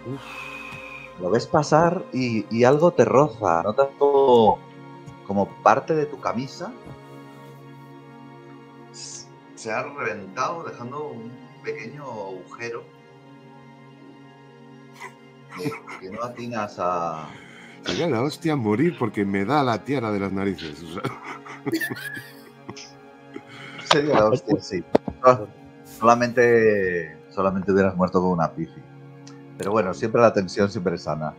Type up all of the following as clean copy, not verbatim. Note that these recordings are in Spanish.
Lo ves pasar y algo te roza. Notas como parte de tu camisa se ha reventado, dejando un pequeño agujero que no atinas a... Sería la hostia morir porque me da la tiara de las narices. O sea, Sería la hostia, sí. Solamente hubieras muerto con una pifi. Pero bueno, siempre la tensión siempre es sana.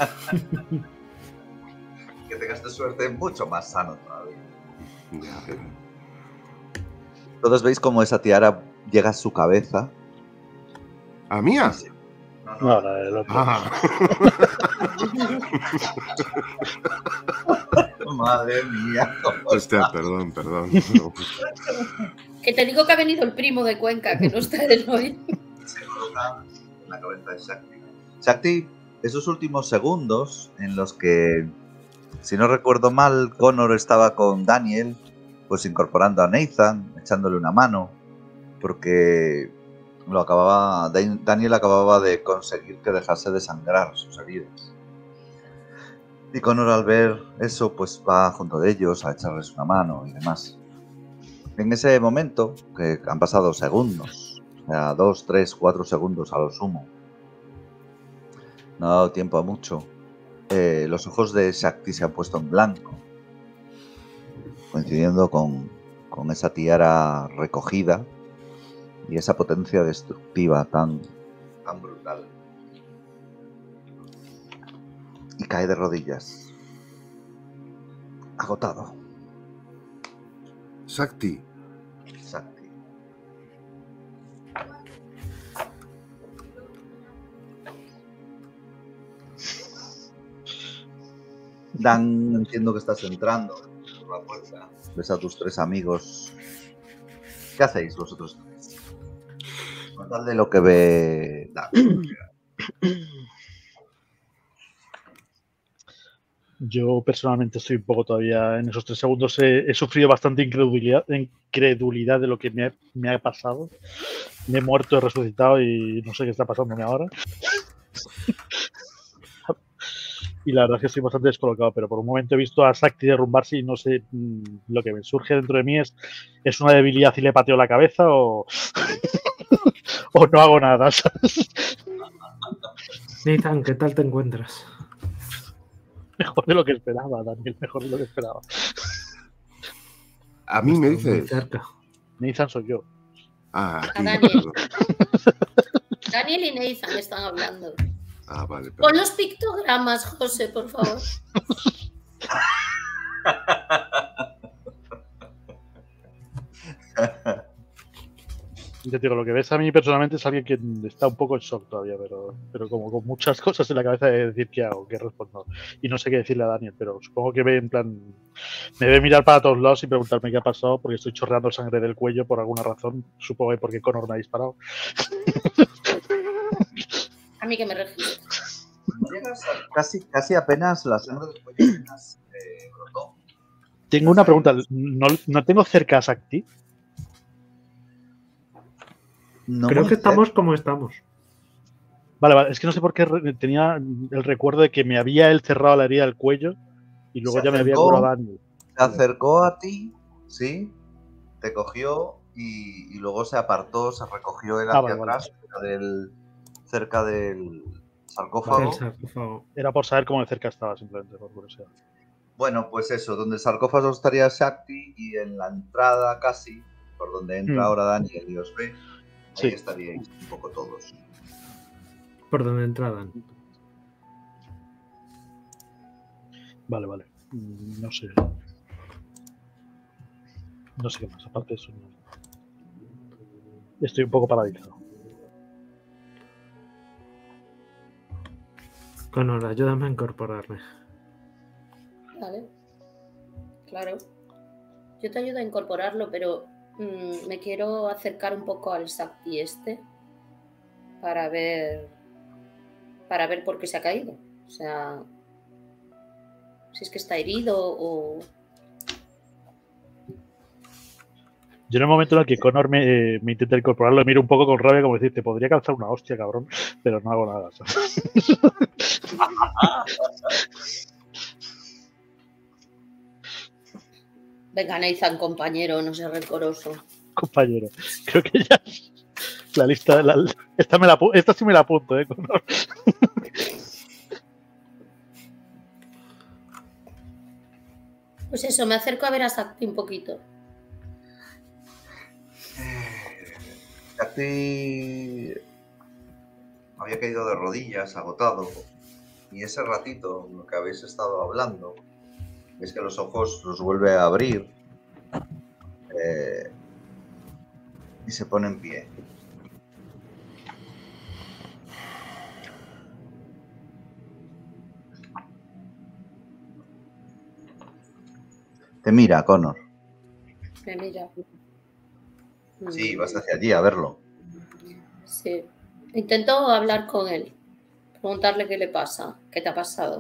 Que tengas de suerte mucho más sano todavía. ya. Todos veis cómo esa tiara llega a su cabeza. ¿A mía? Sí. No, el otro. Ah. Madre mía. Hostia, perdón. Que te digo que ha venido el primo de Cuenca, que no está él hoy. Se coloca en la cabeza de Shakti. Shakti, esos últimos segundos en los que, si no recuerdo mal, Connor estaba con Daniel, pues incorporando a Nathan, echándole una mano, porque Daniel acababa de conseguir que dejase de sangrar sus heridas. Y Connor, al ver eso, pues va junto de ellos a echarles una mano y demás. En ese momento, que han pasado segundos, o sea, 2, 3, 4 segundos a lo sumo, no ha dado tiempo a mucho, los ojos de Shakti se han puesto en blanco, coincidiendo con esa tiara recogida y esa potencia destructiva tan brutal. Y cae de rodillas, agotado. Shakti. Dan, entiendo que estás entrando por la puerta. Ves a tus 3 amigos. ¿Qué hacéis vosotros 3? Con tal de lo que ve Dan. Yo personalmente estoy un poco todavía en esos 3 segundos. He sufrido bastante incredulidad de lo que me ha pasado. Me he muerto, he resucitado y no sé qué está pasándome ahora. Y la verdad es que estoy bastante descolocado, pero por un momento he visto a Shakti derrumbarse y no sé, lo que me surge dentro de mí es una debilidad y le pateo la cabeza o no hago nada, ¿sabes? Nathan, ¿qué tal te encuentras? Mejor de lo que esperaba, Daniel, mejor de lo que esperaba. A mí me Estamos muy dices. cerca. Nathan soy yo. Ah, A aquí, Daniel. perdón. Daniel y Nathan están hablando. Ah, vale. Pon los pictogramas, José, por favor. Yo te digo, lo que ves a mí personalmente es alguien que está un poco en shock todavía, pero como con muchas cosas en la cabeza de decir qué hago, qué respondo. Y no sé qué decirle a Daniel, pero supongo que ve en plan. Me ve mirar para todos lados y preguntarme qué ha pasado porque estoy chorreando sangre del cuello por alguna razón. Supongo que porque Connor me ha disparado. A mí que me registra. Llegas casi apenas la sangre del cuello apenas brotó. Tengo una pregunta. ¿No tengo cerca a Shakti? No Creo muy que estamos cerca. como estamos. Vale, es que no sé por qué tenía el recuerdo de que me había él cerrado la herida del cuello y luego Se ya me había acercó. curado Daniel. Se acercó a ti, ¿sí? Te cogió y luego se apartó, se recogió él hacia Vale. atrás, cerca del sarcófago. El sarcófago. Era por saber cómo de cerca estaba, simplemente, por curiosidad. Bueno, pues eso, donde el sarcófago estaría Shakti y en la entrada casi, por donde entra ahora Daniel y os ve, ahí estaríais un poco todos. Por donde entraban. Vale. No sé. No sé qué más, aparte de eso. Estoy un poco paralizado. Connor, ayúdame a incorporarme. Vale. Claro. Yo te ayudo a incorporarlo, pero me quiero acercar un poco al Shakti este para ver por qué se ha caído. O sea, si es que está herido o... Yo en el momento en el que Connor me intenta incorporar, lo miro un poco con rabia, como decir, te podría calzar una hostia, cabrón, pero no hago nada. ¿Sabes? Venga, Nathan, compañero, no seas rencoroso. Compañero, creo que ya la lista, esta sí me la apunto, Connor. Pues eso, me acerco a ver a Sakti un poquito. Sakti había caído de rodillas, agotado, y ese ratito en lo que habéis estado hablando, es que los ojos los vuelve a abrir y se pone en pie. Te mira, Connor. Me mira. Sí, vas hacia allí a verlo. Sí. Intento hablar con él. Preguntarle qué le pasa. ¿Qué te ha pasado?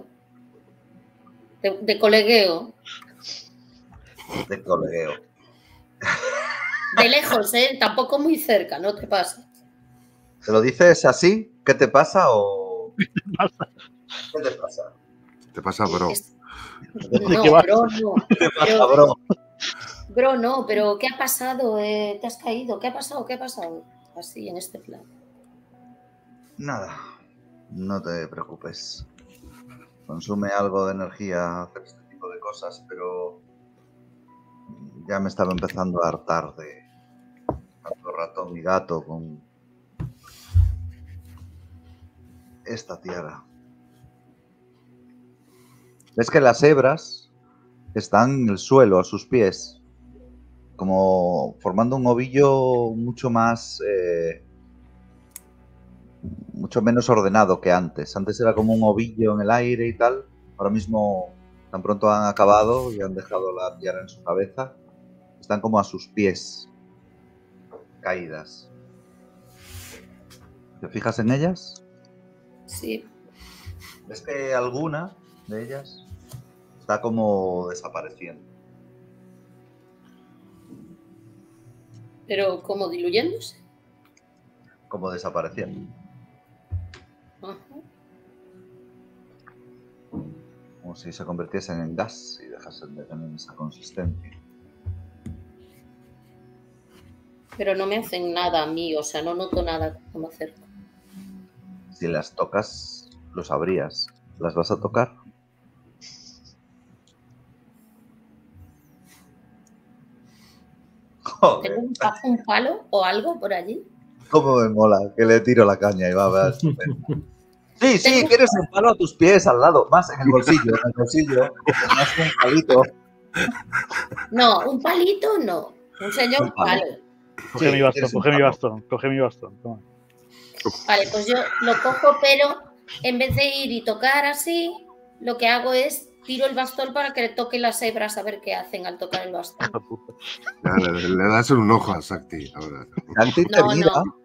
De colegueo. De colegueo. De lejos, tampoco muy cerca, no te pasa. ¿Te lo dices así? ¿Qué te pasa o...? ¿Qué te pasa? ¿Qué te pasa? Te pasa, bro. No, qué vas? bro, no. ¿Qué te pasa, bro? Bro, no, pero ¿qué ha pasado? ¿Te has caído? ¿Qué ha pasado? ¿Qué ha pasado? Así, en este plan. Nada, no te preocupes. Consume algo de energía hacer este tipo de cosas, pero ya me estaba empezando a hartar de tanto rato mi gato con esta tierra. Ves que las hebras están en el suelo a sus pies, como formando un ovillo mucho más... mucho menos ordenado que antes. Antes era como un ovillo en el aire y tal. Ahora mismo, tan pronto han acabado y han dejado la tierra en su cabeza, están como a sus pies, caídas. ¿Te fijas en ellas? Sí. ¿Ves que alguna de ellas está como desapareciendo? Pero como diluyéndose. Como desapareciendo. Ajá. Como si se convirtiesen en gas y dejasen de tener esa consistencia. Pero no me hacen nada a mí, o sea, no noto nada cuando me acerco. Si las tocas, lo sabrías. ¿Las vas a tocar? Joder, ¿Tengo un palo o algo por allí? cómo me mola que le tiro la caña y va. Sí, sí, quieres un palo a tus pies al lado, más en el bolsillo, más un palito. No, un palito no. Un señor Un palo. palo. Coge Sí, mi bastón, quieres un coge mi palo. bastón, coge mi bastón. Toma. Vale, pues yo lo cojo, pero en vez de ir y tocar así, lo que hago es tiro el bastón para que le toque las hebras a ver qué hacen al tocar el bastón. Hijo de puta. Ya, le das un ojo a Sakti ahora. Santi te No, mira. no.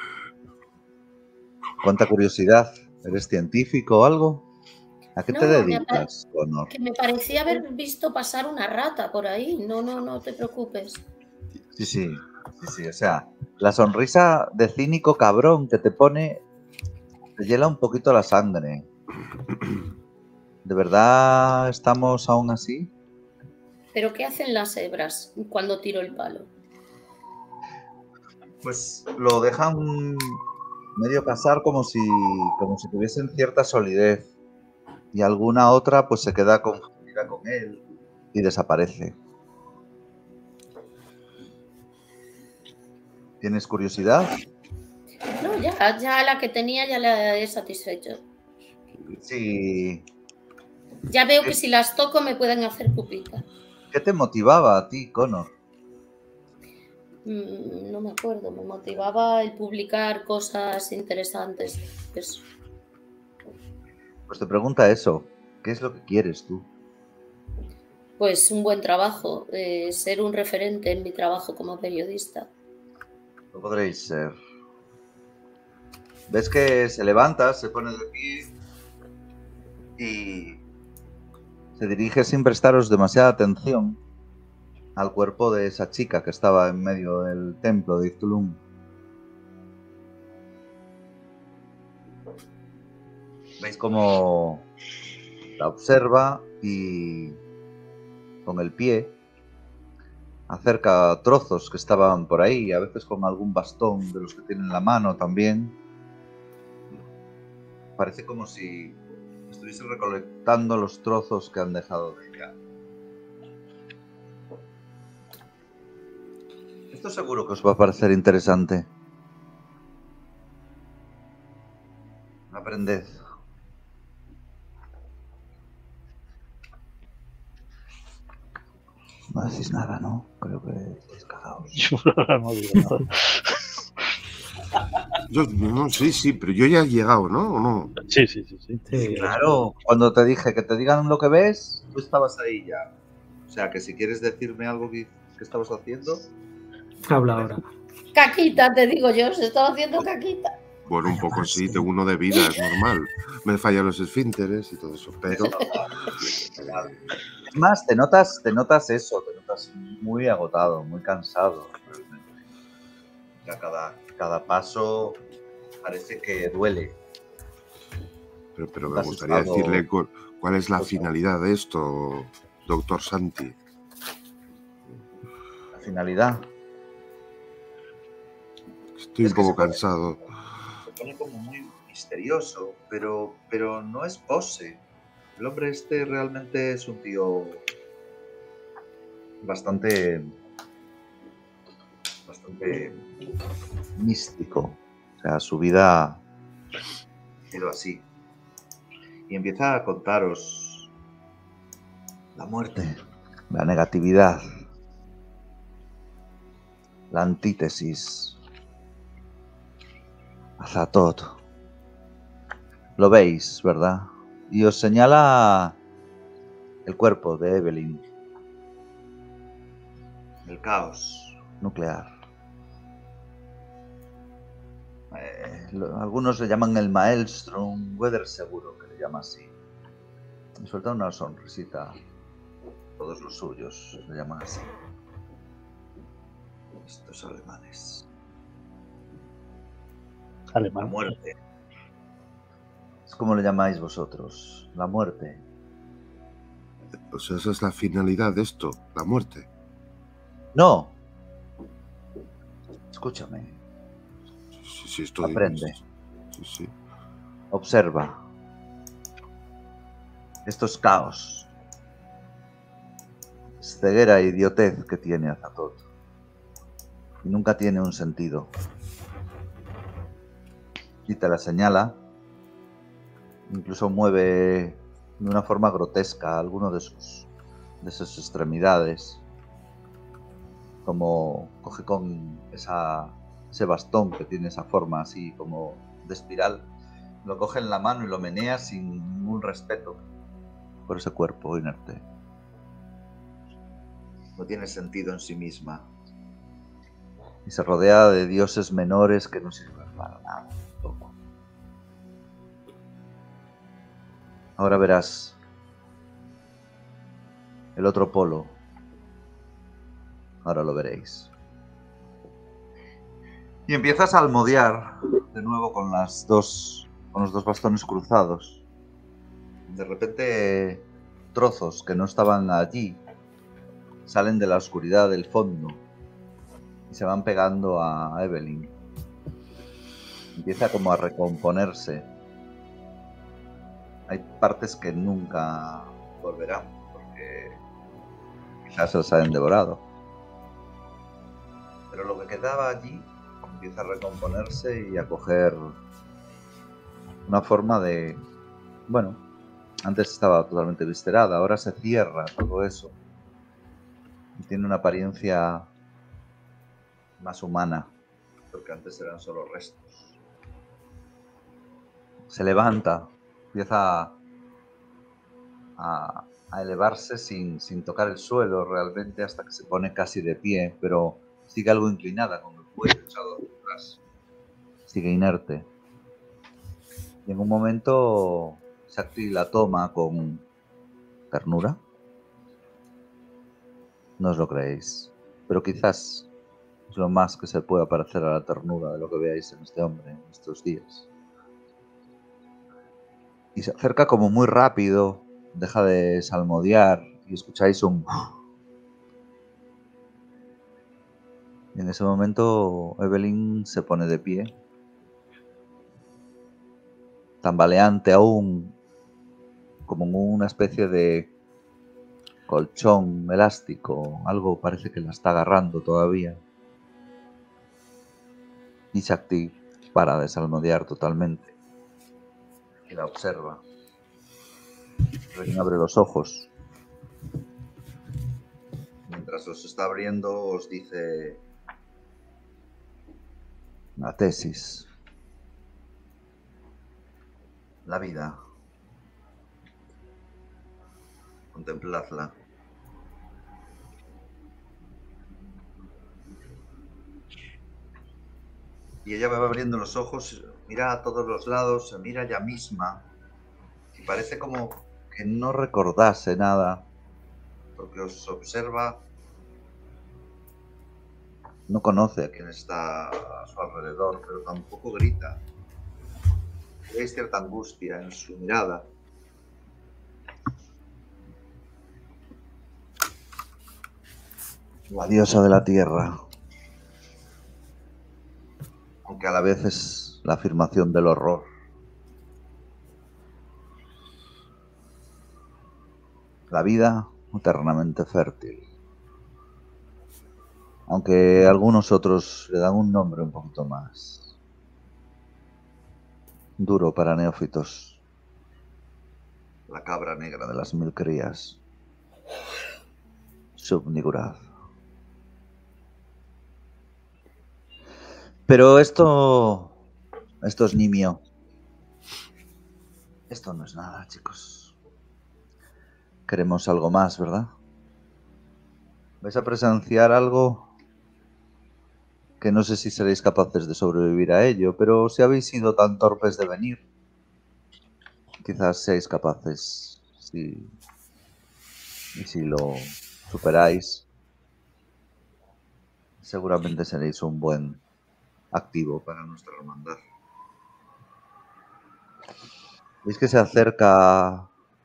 Cuánta curiosidad. ¿Eres científico o algo? ¿A qué te No, dedicas, Connor? Que me parecía haber visto pasar una rata por ahí. No te preocupes. Sí. O sea, la sonrisa de cínico cabrón que te pone te hiela un poquito la sangre. ¿De verdad estamos aún así? ¿Pero qué hacen las hebras cuando tiro el palo? Pues lo dejan medio pasar como si tuviesen cierta solidez. Y alguna otra pues se queda confundida con él y desaparece. ¿Tienes curiosidad? No, ya la que tenía ya la he satisfecho. Sí. Ya veo que si las toco me pueden hacer pupita. ¿Qué te motivaba a ti, Connor? No me acuerdo, me motivaba el publicar cosas interesantes. Eso. Pues te pregunta eso. ¿Qué es lo que quieres tú? Pues un buen trabajo, ser un referente en mi trabajo como periodista. Lo podréis ser. Ves que se levanta, se pone de pie y se dirige sin prestaros demasiada atención al cuerpo de esa chica que estaba en medio del templo de Ictulum. Veis cómo la observa y con el pie acerca trozos que estaban por ahí, a veces con algún bastón de los que tiene en la mano también. Parece como si estuviese recolectando los trozos que han dejado de ella. Esto seguro que os va a parecer interesante. Aprended. No decís nada, ¿no? Creo que estáis cagados. Yo no digo nada. Yo, no, sí, pero yo ya he llegado, ¿no? ¿O no? Sí. Sí, Claro, cuando te dije que te digan lo que ves, tú estabas ahí ya. O sea, que si quieres decirme algo que estabas haciendo... habla ahora. Caquita, te digo yo, se estaba haciendo caquita. Bueno, un poco sí, tengo uno de vida, es normal. Me fallan los esfínteres y todo eso, pero... Es más, te notas eso, te notas muy agotado, muy cansado, realmente. O sea, cada paso parece que duele. Pero me gustaría decirle cuál es la finalidad de esto, doctor Santi. La finalidad. Estoy un poco cansado. Se pone como muy misterioso, pero no es pose. El hombre este realmente es un tío bastante místico. O sea, su vida ha sido así. Y empieza a contaros la muerte, la negatividad, la antítesis, Azatoth. Lo veis, ¿verdad? Y os señala el cuerpo de Evelyn. El caos nuclear. Algunos le llaman el Maelstrom, Weather seguro que le llama así. Me suelta una sonrisita. Todos los suyos le llaman así. Estos alemanes. La Alemán. muerte. Es como le llamáis vosotros. La muerte. O sea, esa es la finalidad de esto, la muerte. No. Escúchame. Sí, estoy... Aprende. Sí. Observa. Esto es caos. Es ceguera e idiotez que tiene Azatoth. Y nunca tiene un sentido. Y te la señala. Incluso mueve de una forma grotesca alguno de sus extremidades. Como coge con ese bastón que tiene esa forma así como de espiral. Lo coge en la mano y lo menea sin ningún respeto por ese cuerpo inerte. No tiene sentido en sí misma. Y se rodea de dioses menores que no sirven para nada. Tampoco. Ahora verás el otro polo. Ahora lo veréis. Y empiezas a almodear de nuevo con los dos bastones cruzados. De repente, trozos que no estaban allí salen de la oscuridad del fondo y se van pegando a Evelyn. Empieza como a recomponerse. Hay partes que nunca volverán porque quizás se los hayan devorado. Pero lo que quedaba allí empieza a recomponerse y a coger una forma de... Bueno, antes estaba totalmente viscerada, ahora se cierra todo eso. Y tiene una apariencia más humana, porque antes eran solo restos. Se levanta, empieza a elevarse sin tocar el suelo realmente hasta que se pone casi de pie, pero sigue algo inclinada con el cuello echado hacia atrás. Sigue inerte. Y en un momento Shakti la toma con ternura No os lo creéis, pero quizás es lo más que se pueda parecer a la ternura de lo que veáis en este hombre en estos días. Y se acerca como muy rápido, deja de salmodiar y escucháis un... Y en ese momento Evelyn se pone de pie, tambaleante aún, como en una especie de colchón elástico, algo parece que la está agarrando todavía. Y Shakti para de salmodiar totalmente y la observa. Evelyn abre los ojos. Mientras los está abriendo os dice una tesis. La vida. Contempladla. Y ella va abriendo los ojos, mira a todos los lados, se mira ella misma y parece como que no recordase nada, porque os observa, no conoce a quién está a su alrededor, pero tampoco grita. Veis cierta angustia en su mirada. La diosa de la tierra. Aunque a la vez es la afirmación del horror. La vida eternamente fértil. Aunque algunos otros le dan un nombre un poquito más duro para neófitos. La cabra negra de las 1000 crías. Subniguraz. Pero esto es nimio. Esto no es nada, chicos. Queremos algo más, ¿verdad? Vais a presenciar algo que no sé si seréis capaces de sobrevivir a ello, pero si habéis sido tan torpes de venir, quizás seáis capaces, y si lo superáis, seguramente seréis un buen activo para nuestra hermandad. Veis que se acerca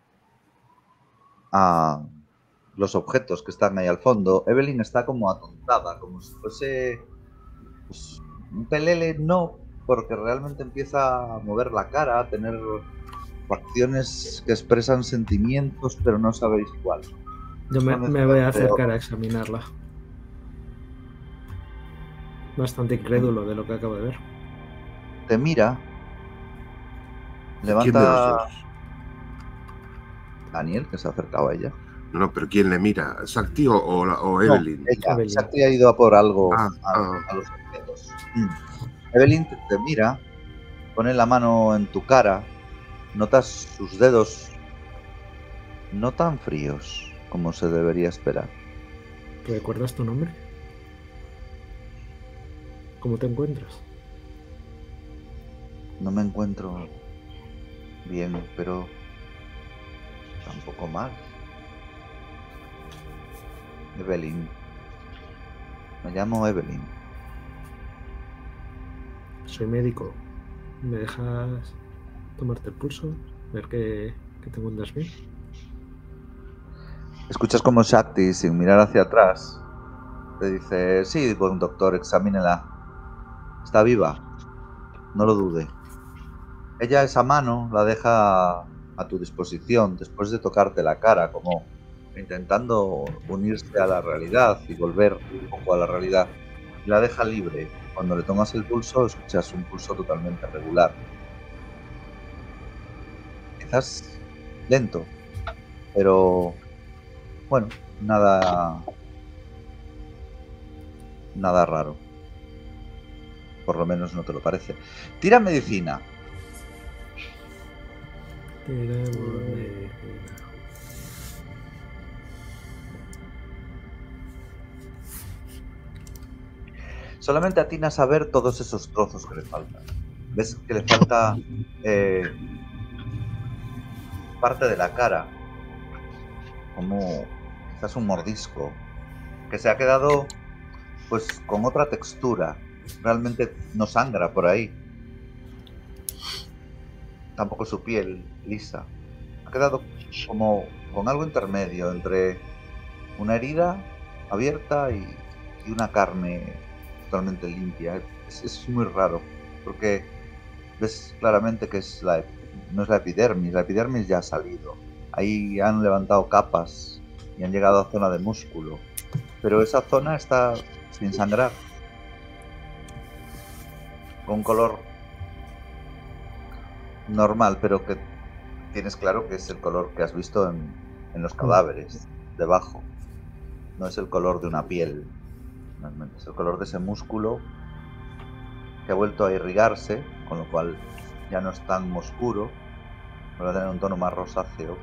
a los objetos que están ahí al fondo. Evelyn está como atontada, como si fuese pues, un pelele, no, porque realmente empieza a mover la cara, a tener facciones que expresan sentimientos, pero no sabéis cuál. Yo me voy a acercar a examinarla. Bastante incrédulo de lo que acabo de ver. Te mira. Levanta... ¿Quién de los dos? Daniel, que se ha acercado a ella. No, pero ¿quién le mira? ¿Shakti o Evelyn? No, ella. Evelyn. Shakti ha ido a por algo a los objetos. Evelyn te mira, pone la mano en tu cara, notas sus dedos no tan fríos como se debería esperar. ¿Recuerdas tu nombre? ¿Cómo te encuentras? No me encuentro bien, pero tampoco mal. Evelyn. Me llamo Evelyn. Soy médico. ¿Me dejas tomarte el pulso? Ver que te encuentras bien. Escuchas como Shakti, sin mirar hacia atrás, te dice: sí, buen doctor, examínela. Está viva. No lo dude. Ella esa mano la deja a tu disposición después de tocarte la cara, como intentando unirse a la realidad y volver un poco a la realidad. Y la deja libre. Cuando le tomas el pulso, escuchas un pulso totalmente regular. Quizás lento, pero bueno, nada raro. Por lo menos no te lo parece. Tira medicina. Solamente atinas a ver todos esos trozos que le faltan. Ves que le falta parte de la cara, como quizás un mordisco, que se ha quedado pues con otra textura. Realmente no sangra por ahí. Tampoco su piel lisa. Ha quedado como con algo intermedio entre una herida abierta y una carne totalmente limpia. Es muy raro, porque ves claramente que no es la epidermis ya ha salido. Ahí han levantado capas y han llegado a zona de músculo, pero esa zona está sin sangrar, con color normal, pero que tienes claro que es el color que has visto en los cadáveres, debajo. No es el color de una piel, realmente es el color de ese músculo que ha vuelto a irrigarse, con lo cual ya no es tan oscuro, va a tener un tono más rosáceo.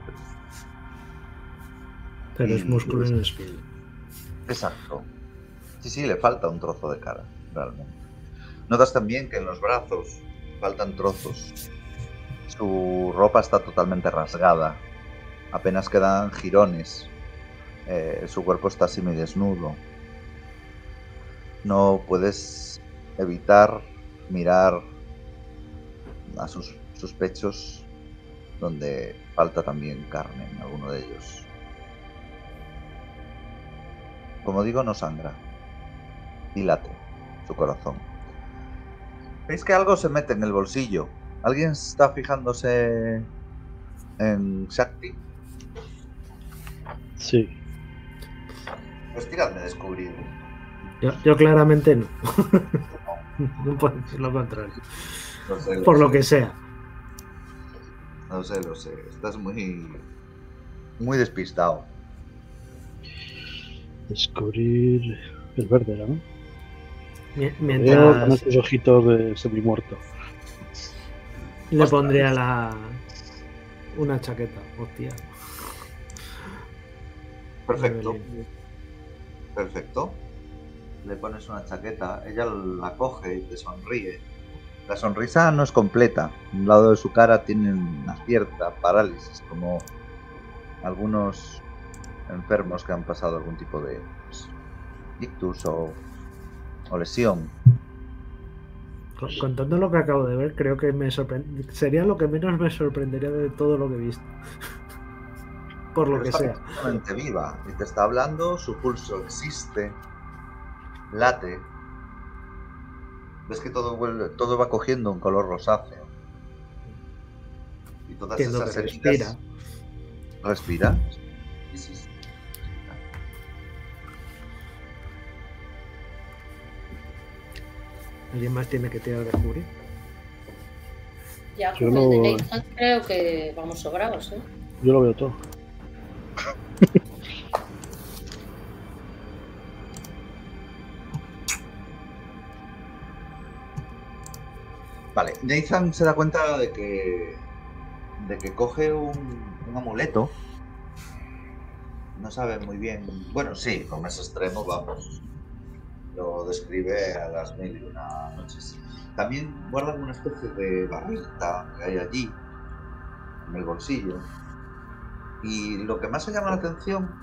Pero es músculo y no es piel. Exacto. Sí, le falta un trozo de cara, realmente. Notas también que en los brazos faltan trozos. Su ropa está totalmente rasgada. Apenas quedan jirones. Su cuerpo está semidesnudo. No puedes evitar mirar a sus pechos, donde falta también carne en alguno de ellos. Como digo, no sangra y late su corazón. ¿Veis que algo se mete en el bolsillo? ¿Alguien está fijándose en Shakti? Sí. Pues tiradme a descubrir. Yo claramente no. No puedo decir lo contrario. Por lo que sea. Lo sé. Estás muy despistado. Descubrir el verde, ¿no? Veo con Mientras estos ojitos de semimuerto. le pondría una chaqueta, hostia. Perfecto. Le pones una chaqueta, ella la coge y te sonríe. La sonrisa no es completa. Un lado de su cara tiene una cierta parálisis, como algunos enfermos que han pasado algún tipo de ictus o lesión. Con todo lo que acabo de ver, creo que sería lo que menos me sorprendería de todo lo que he visto. Por lo que sea. Está completamente viva y te está hablando, su pulso existe, late. Ves que todo va cogiendo un color rosáceo. Y todas Entiendo esas que heridas... ¿Respira? Sí. ¿Alguien más tiene que tirar de descubrir? Ya, con el de Nathan creo que vamos sobrados, ¿eh? Yo lo veo todo. Vale, Nathan se da cuenta de que coge un amuleto. No sabe muy bien. Bueno, sí, con ese extremo vamos. Lo describe a las 1001 noches. También guarda una especie de barrita que hay allí, en el bolsillo. Y lo que más se llama la atención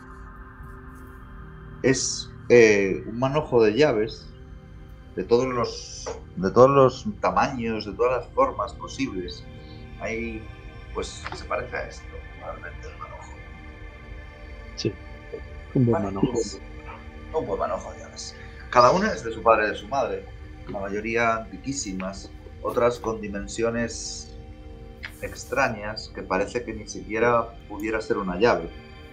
es un manojo de llaves de todos los tamaños, de todas las formas posibles. Ahí, pues, se parece a esto, realmente, el manojo. Sí, un buen manojo. Un buen manojo de llaves. Cada una es de su padre y de su madre. La mayoría antiquísimas, otras con dimensiones extrañas que parece que ni siquiera pudiera ser una llave.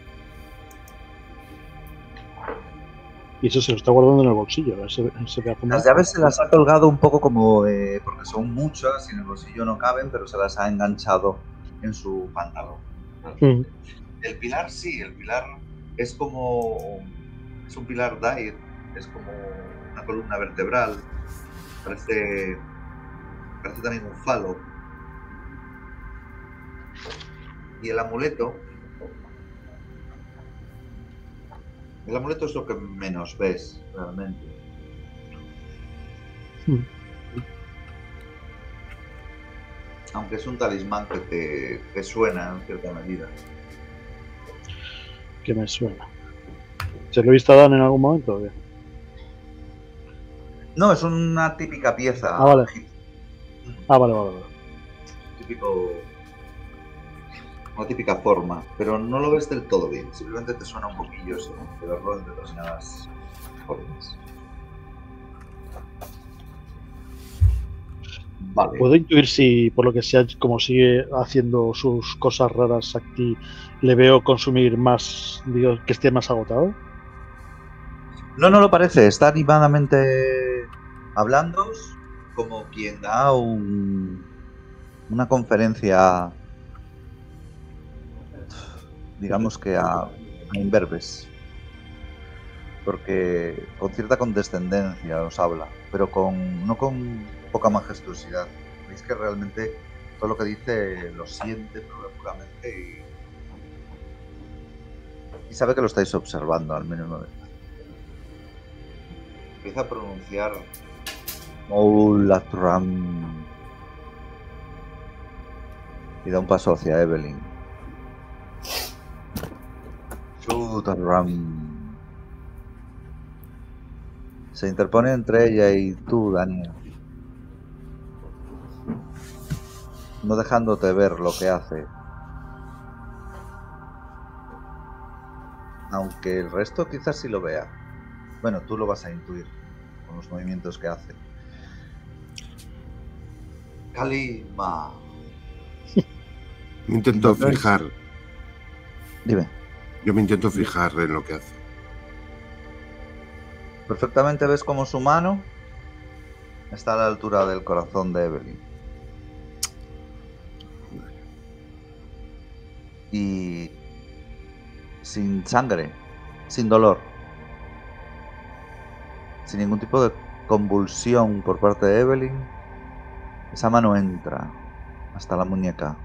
Y eso se lo está guardando en el bolsillo. Las llaves se las ha colgado un poco como porque son muchas y en el bolsillo no caben, pero se las ha enganchado en su pantalón. El pilar sí, el pilar es un pilar Dair, es como una columna vertebral, parece también un falo. Y el amuleto es lo que menos ves realmente. Aunque es un talismán que te suena en cierta medida. Que me suena. ¿Se lo he visto a Dan en algún momento? ¿O qué? No, es una típica pieza. Ah, vale. egipcia. Vale. Una típica forma, pero no lo ves del todo bien. Simplemente te suena un poquillo eso, ¿no? De verlo en determinadas formas. Vale. ¿Puedo intuir si, por lo que sea, como sigue haciendo sus cosas raras aquí, le veo consumir más, digo, que esté más agotado? No lo parece. Está animadamente hablando como quien da una conferencia, digamos que a imberbes. Porque con cierta condescendencia os habla, pero no con poca majestuosidad. Veis que realmente todo lo que dice lo siente puramente y sabe que lo estáis observando, al menos una vez. Empieza a pronunciar Moulatram y da un paso hacia Evelyn. Shutaram. Se interpone entre ella y tú, Daniel, no dejándote ver lo que hace. Aunque el resto quizás sí lo vea. Bueno, tú lo vas a intuir con los movimientos que hace. Kalima. Me intento fijar. Dime. Yo me intento fijar en lo que hace. Perfectamente ves como su mano está a la altura del corazón de Evelyn. Y sin sangre, sin dolor, sin ningún tipo de convulsión por parte de Evelyn, esa mano entra hasta la muñeca.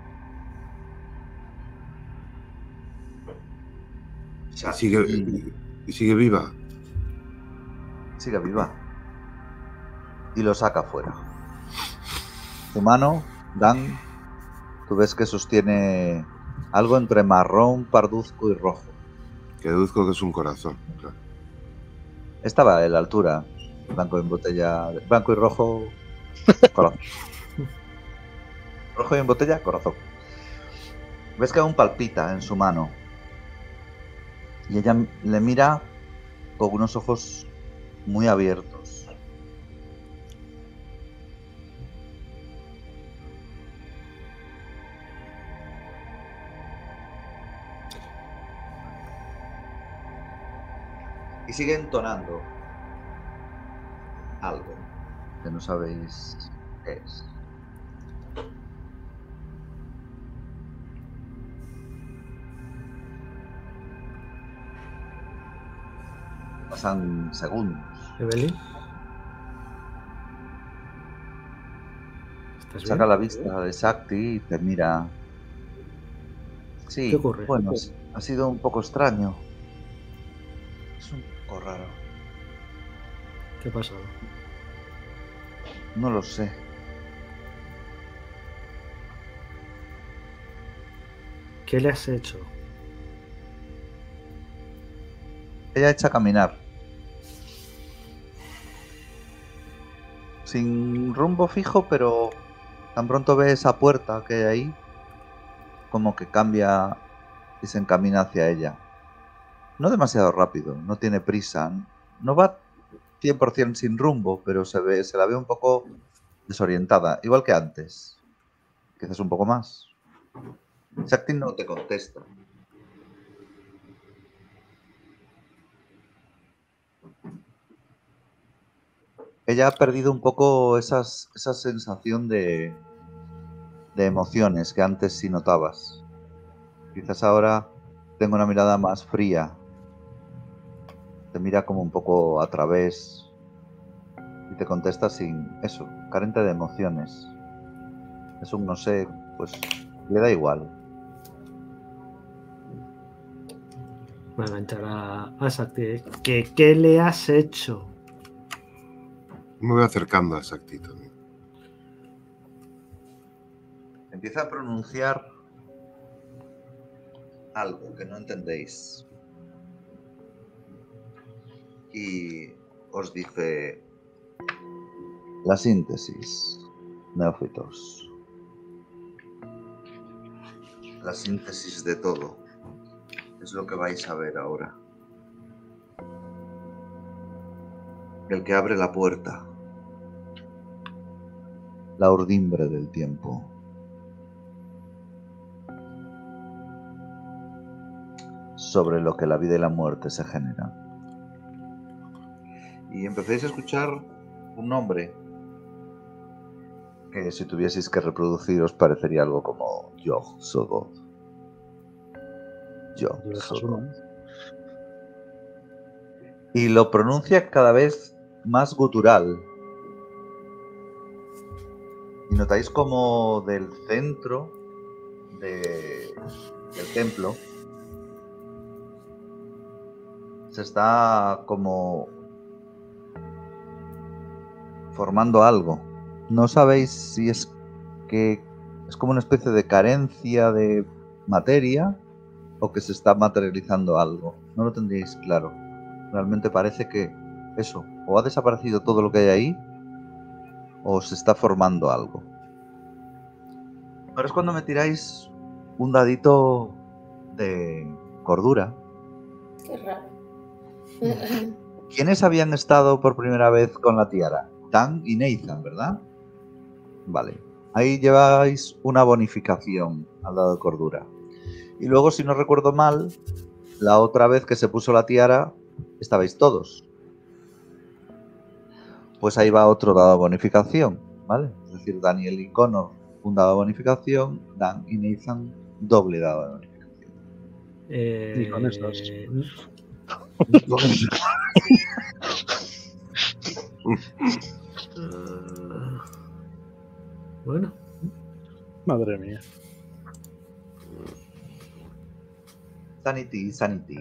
Y sigue viva. Sigue viva. Y lo saca fuera. Su mano, Dan, tú ves que sostiene algo entre marrón, parduzco y rojo. Que deduzco que es un corazón, claro. Estaba a la altura. Blanco en botella. Blanco y rojo. Corazón. Rojo y en botella, corazón. Ves que aún palpita en su mano. Y ella le mira con unos ojos muy abiertos. Y sigue entonando algo que no sabéis qué es. Pasan segundos. ¿Evelyn? ¿Estás bien? Saca la vista de Shakti y te mira. Sí, ¿Qué ocurre? bueno, ha sido un poco extraño. Es un poco raro. ¿Qué ha pasado? No lo sé. ¿Qué le has hecho? Ella echa a caminar. Sin rumbo fijo, pero tan pronto ve esa puerta que hay ahí, como que cambia y se encamina hacia ella. No demasiado rápido, no tiene prisa. No va 100% sin rumbo, pero se la ve un poco desorientada, igual que antes. Quizás un poco más. Shakti no te contesta. Ella ha perdido un poco esa sensación de emociones que antes sí notabas. Quizás ahora tengo una mirada más fría. Te mira como un poco a través y te contesta sin eso, carente de emociones. Es un no sé, pues le da igual. Bueno, entrar a Sakti. ¿Qué le has hecho? Me voy acercando a Shakti también. Empieza a pronunciar algo que no entendéis. y os dice: la síntesis, neófitos. La síntesis de todo es lo que vais a ver ahora. El que abre la puerta, la urdimbre del tiempo. Sobre lo que la vida y la muerte se generan. Y empezáis a escuchar un nombre que, si tuvieseis que reproducir, os parecería algo como Yog-Sothoth. Yog-Sothoth. Y lo pronuncia cada vez más gutural. Y notáis como del centro del templo se está como formando algo. No sabéis si es que es como una especie de carencia de materia o que se está materializando algo. No lo tendríais claro. Realmente parece que eso, o ha desaparecido todo lo que hay ahí, o se está formando algo. Ahora es cuando me tiráis un dadito de cordura. Qué raro. ¿Quiénes habían estado por primera vez con la tiara? Dan y Nathan, ¿verdad? Vale. Ahí lleváis una bonificación al dado de cordura. Y luego, si no recuerdo mal, la otra vez que se puso la tiara, estabais todos. Pues ahí va otro dado de bonificación, ¿vale? Es decir, Daniel y Connor, un dado de bonificación, Dan y Nathan, doble dado de bonificación. Y con estos. Bueno. Madre mía. Sanity, sanity.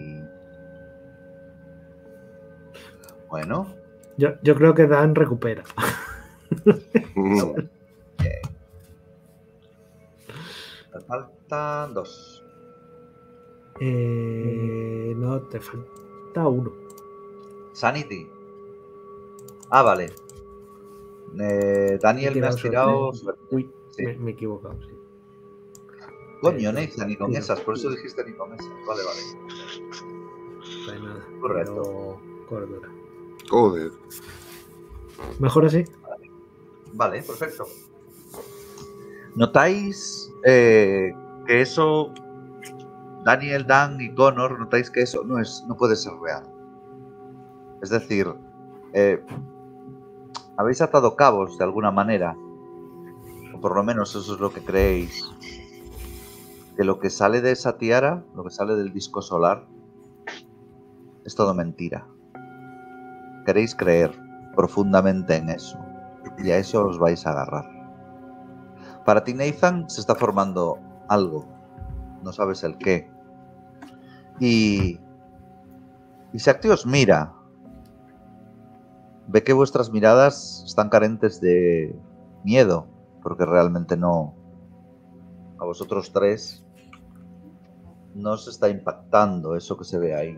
Bueno. Yo creo que Dan recupera. Te faltan 2. No, te falta 1. Sanity. Ah, vale. Daniel, me has tirado... Uy, sí. me he equivocado, sí. Coño, Nathan, ni con esas, por eso dijiste ni con esas. Vale, vale. Pues nada, Correcto. Cordura. Joder. ¿Mejor así? Vale, perfecto. ¿Notáis que eso, Daniel, Dan y Connor, notáis que eso no puede ser real? Es decir, habéis atado cabos de alguna manera, o por lo menos eso es lo que creéis, que lo que sale de esa tiara, lo que sale del disco solar, es todo mentira. Queréis creer profundamente en eso, y a eso os vais a agarrar. Para ti, Nathan, se está formando algo, no sabes el qué. Y Shakti os mira. Ve que vuestras miradas están carentes de miedo, porque realmente no. A vosotros tres no os está impactando eso que se ve ahí.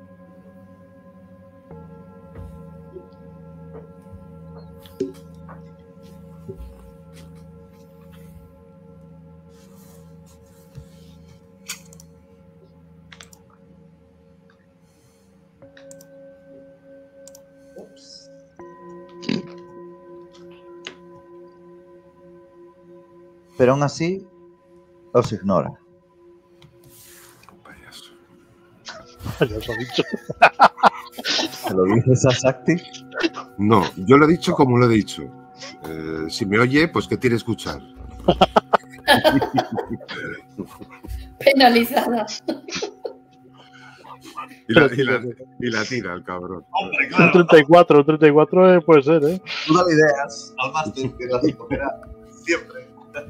Pero aún así os ignora. Payaso. Ya os lo he dicho. ¿Se lo dices a Shakti? No, yo lo he dicho como lo he dicho. Si me oye, pues que quiere escuchar. Penalizada. Y la tira el cabrón. Hombre, Un 34 puede ser, ¿eh? Tú dale ideas al máster que las escogerá siempre.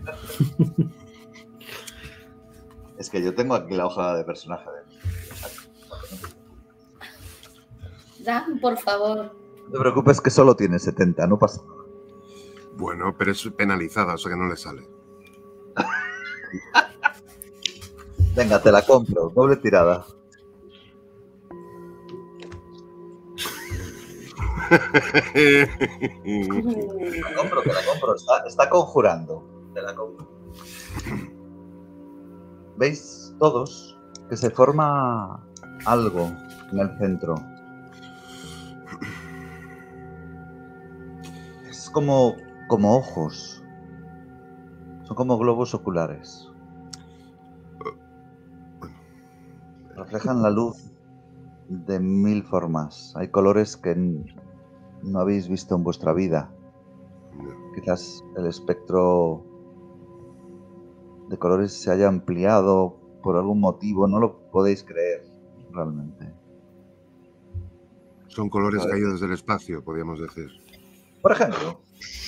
Es que yo tengo aquí la hoja de personaje de... Dan, por favor. No te preocupes que solo tiene 70, no pasa nada. Bueno, pero es penalizada, o sea que no le sale. Venga, te la compro, doble tirada. Te la compro. Está conjurando. Te la compro. ¿Veis todos que se forma algo en el centro? Es como ojos. Son como globos oculares. Reflejan la luz de 1000 formas. Hay colores que no habéis visto en vuestra vida. Quizás el espectro de colores se haya ampliado por algún motivo. No lo podéis creer realmente. Son colores caídos del espacio, podríamos decir. Por ejemplo,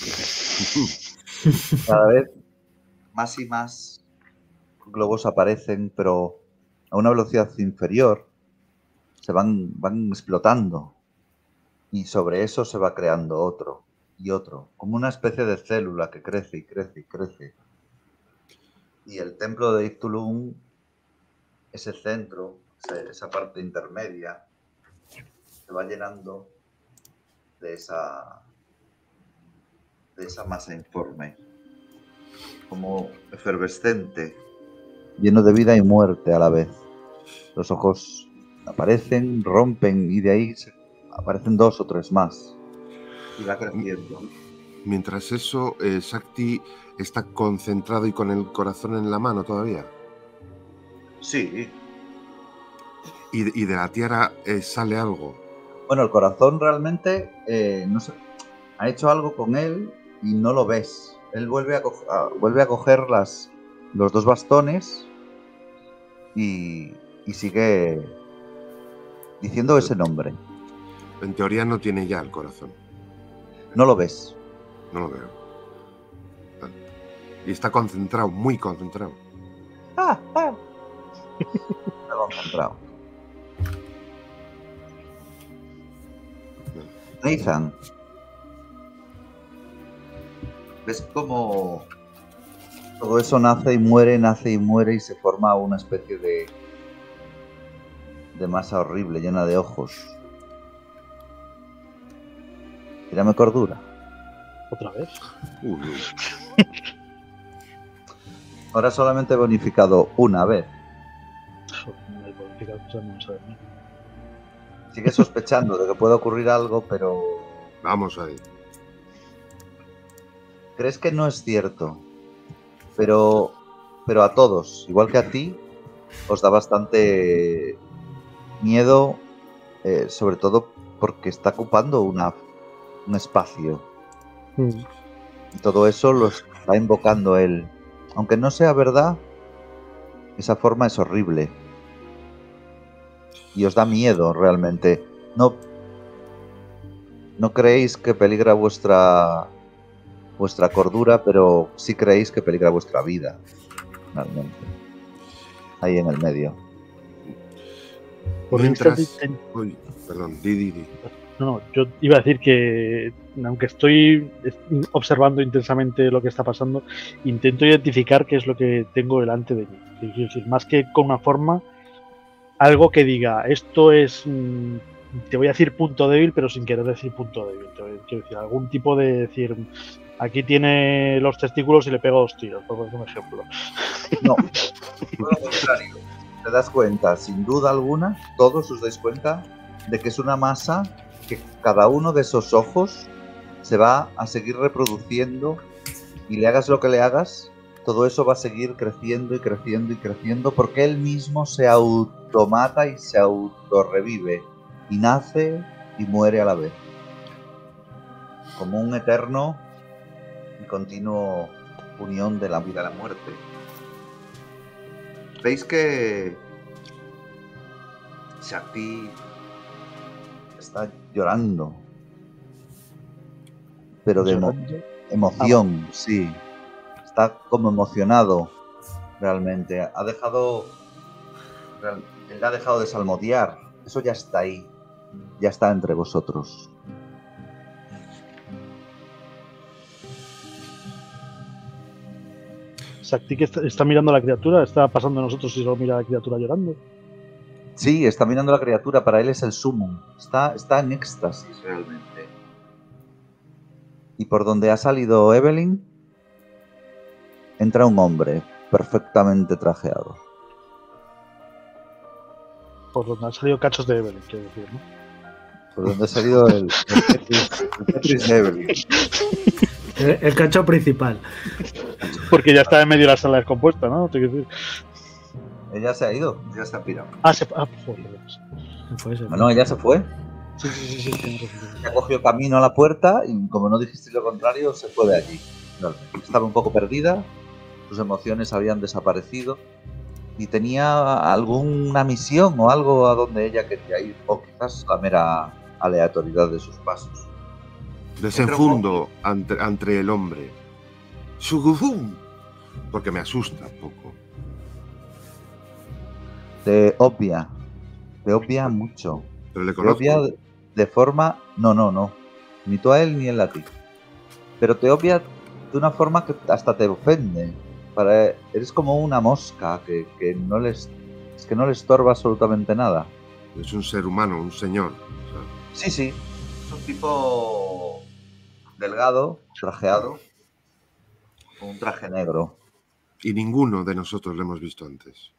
cada vez más y más globos aparecen, pero a una velocidad inferior. Se van explotando. Y sobre eso se va creando otro y otro. Como una especie de célula que crece y crece y crece. Y el templo de Ictulum, ese centro, esa parte intermedia, se va llenando de esa masa informe, como efervescente, lleno de vida y muerte a la vez. Los ojos aparecen, rompen y de ahí aparecen 2 o 3 más y va creciendo. Mientras eso, Shakti está concentrado y con el corazón en la mano todavía. Sí. Y de la tiara sale algo. Bueno, el corazón realmente no sé, ha hecho algo con él y no lo ves. Él vuelve a coger los 2 bastones y sigue diciendo ese nombre. En teoría no tiene ya el corazón. No lo ves. No lo veo. Vale. Y está concentrado, muy concentrado. Está concentrado. Nathan, ¿ves cómo todo eso nace y muere y se forma una especie de masa horrible, llena de ojos? Tírame cordura. ¿Otra vez? Uy. Ahora solamente he bonificado una vez. Joder, bonificado, o sea, no sabe nada. Sigue sospechando de que puede ocurrir algo, pero Vamos ahí. crees que no es cierto. Pero a todos, igual que a ti, os da bastante miedo, sobre todo porque está ocupando un espacio. Y todo eso lo está invocando él. Aunque no sea verdad, esa forma es horrible. Y os da miedo realmente. No creéis que peligra vuestra cordura, pero sí creéis que peligra vuestra vida. Realmente. Ahí en el medio. Por Mientras... Uy, perdón, di. No, yo iba a decir que, aunque estoy observando intensamente lo que está pasando, intento identificar qué es lo que tengo delante de mí. Es decir, más que con una forma, algo que diga, esto es, te voy a decir punto débil, pero sin querer decir punto débil. Quiero decir, algún tipo de decir, aquí tiene los testículos y le pego 2 tiros, por un ejemplo. No, todo lo contrario. Te das cuenta, sin duda alguna, todos os dais cuenta de que es una masa que cada uno de esos ojos se va a seguir reproduciendo y le hagas lo que le hagas, todo eso va a seguir creciendo y creciendo y creciendo porque él mismo se automata y se autorrevive y nace y muere a la vez. Como un eterno y continuo unión de la vida y la muerte. ¿Veis que Shakti está llorando? Pero de emoción, sí. Está como emocionado, realmente. Él ha dejado de salmodiar. Eso ya está ahí. Ya está entre vosotros. Shakti que está mirando a la criatura, está pasando a nosotros y solo mira a la criatura llorando. Sí, está mirando a la criatura, para él es el sumum. Está en éxtasis realmente. Y por donde ha salido Evelyn, entra un hombre perfectamente trajeado. Por donde han salido cachos de Evelyn, quiero decir, ¿no? Por donde ha salido el Tetris de Evelyn. El cacho principal. Porque ya está en medio de la sala descompuesta, ¿no? Te quiero decir. Ella se ha ido, ya se ha pirado. Joder. No, ella se fue. Sí. Ya cogió camino a la puerta y como no dijiste lo contrario, se fue de allí. Estaba un poco perdida, sus emociones habían desaparecido y tenía alguna misión o algo a donde ella quería ir, o quizás la mera aleatoriedad de sus pasos. Desenfundo ante el hombre. ¡Shugufum! Porque me asusta un poco. Te obvia mucho. Pero le Te conozco. obvia de forma... No. Ni tú a él ni él a ti. Pero te obvia de una forma que hasta te ofende. Eres como una mosca que no le estorba absolutamente nada. Es un ser humano, un señor. Sí. Es un tipo delgado, trajeado, con un traje negro. Y ninguno de nosotros lo hemos visto antes.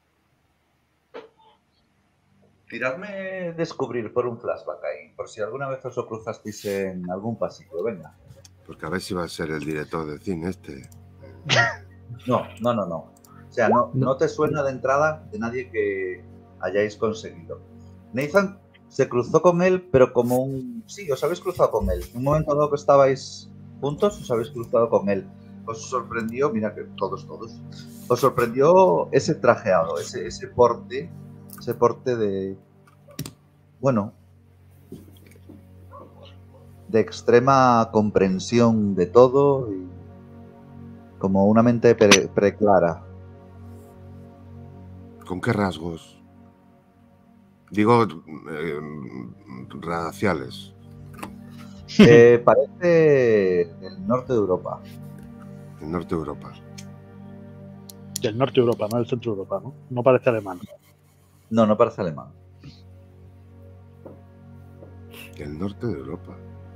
Tiradme descubrir por un flashback ahí, por si alguna vez os lo cruzasteis en algún pasillo, venga. Porque a ver si va a ser el director de cine este. No. O sea, no te suena de entrada de nadie que hayáis conseguido. Nathan se cruzó con él, pero como un... Sí, os habéis cruzado con él. Un momento dado que estabais juntos, os habéis cruzado con él. Os sorprendió, mira que todos. Os sorprendió ese trajeado, ese porte de... Bueno, de extrema comprensión de todo y como una mente preclara. ¿Con qué rasgos? Digo, raciales. Parece del norte de Europa. El norte de Europa. Del norte de Europa, no del centro de Europa, ¿no? No parece alemán. No parece alemán. El norte de Europa.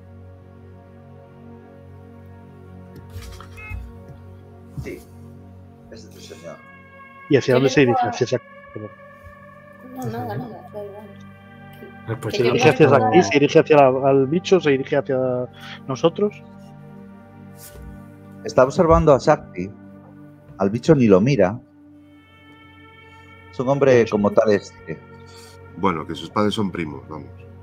Sí, es este señor. ¿Y hacia dónde se dirige? No, nada, da igual. Pues ¿Se Que dirige yo hacia no- aquí? ¿Se dirige hacia al bicho? ¿Se dirige hacia nosotros? Está observando a Shakti. Al bicho ni lo mira. Es un hombre como tal Bueno, que sus padres son primos, vamos.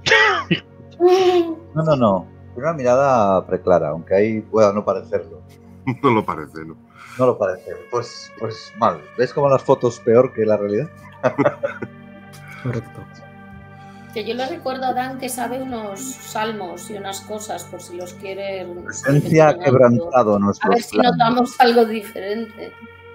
No. Una mirada preclara, aunque ahí pueda no parecerlo. No lo parece, ¿no? No lo parece. Pues mal. ¿Ves como las fotos peor que la realidad? Correcto. Que yo le recuerdo a Dan que sabe unos salmos y unas cosas por si los quiere. Presencia ha quebrantado A nuestros ver si planes. notamos algo diferente.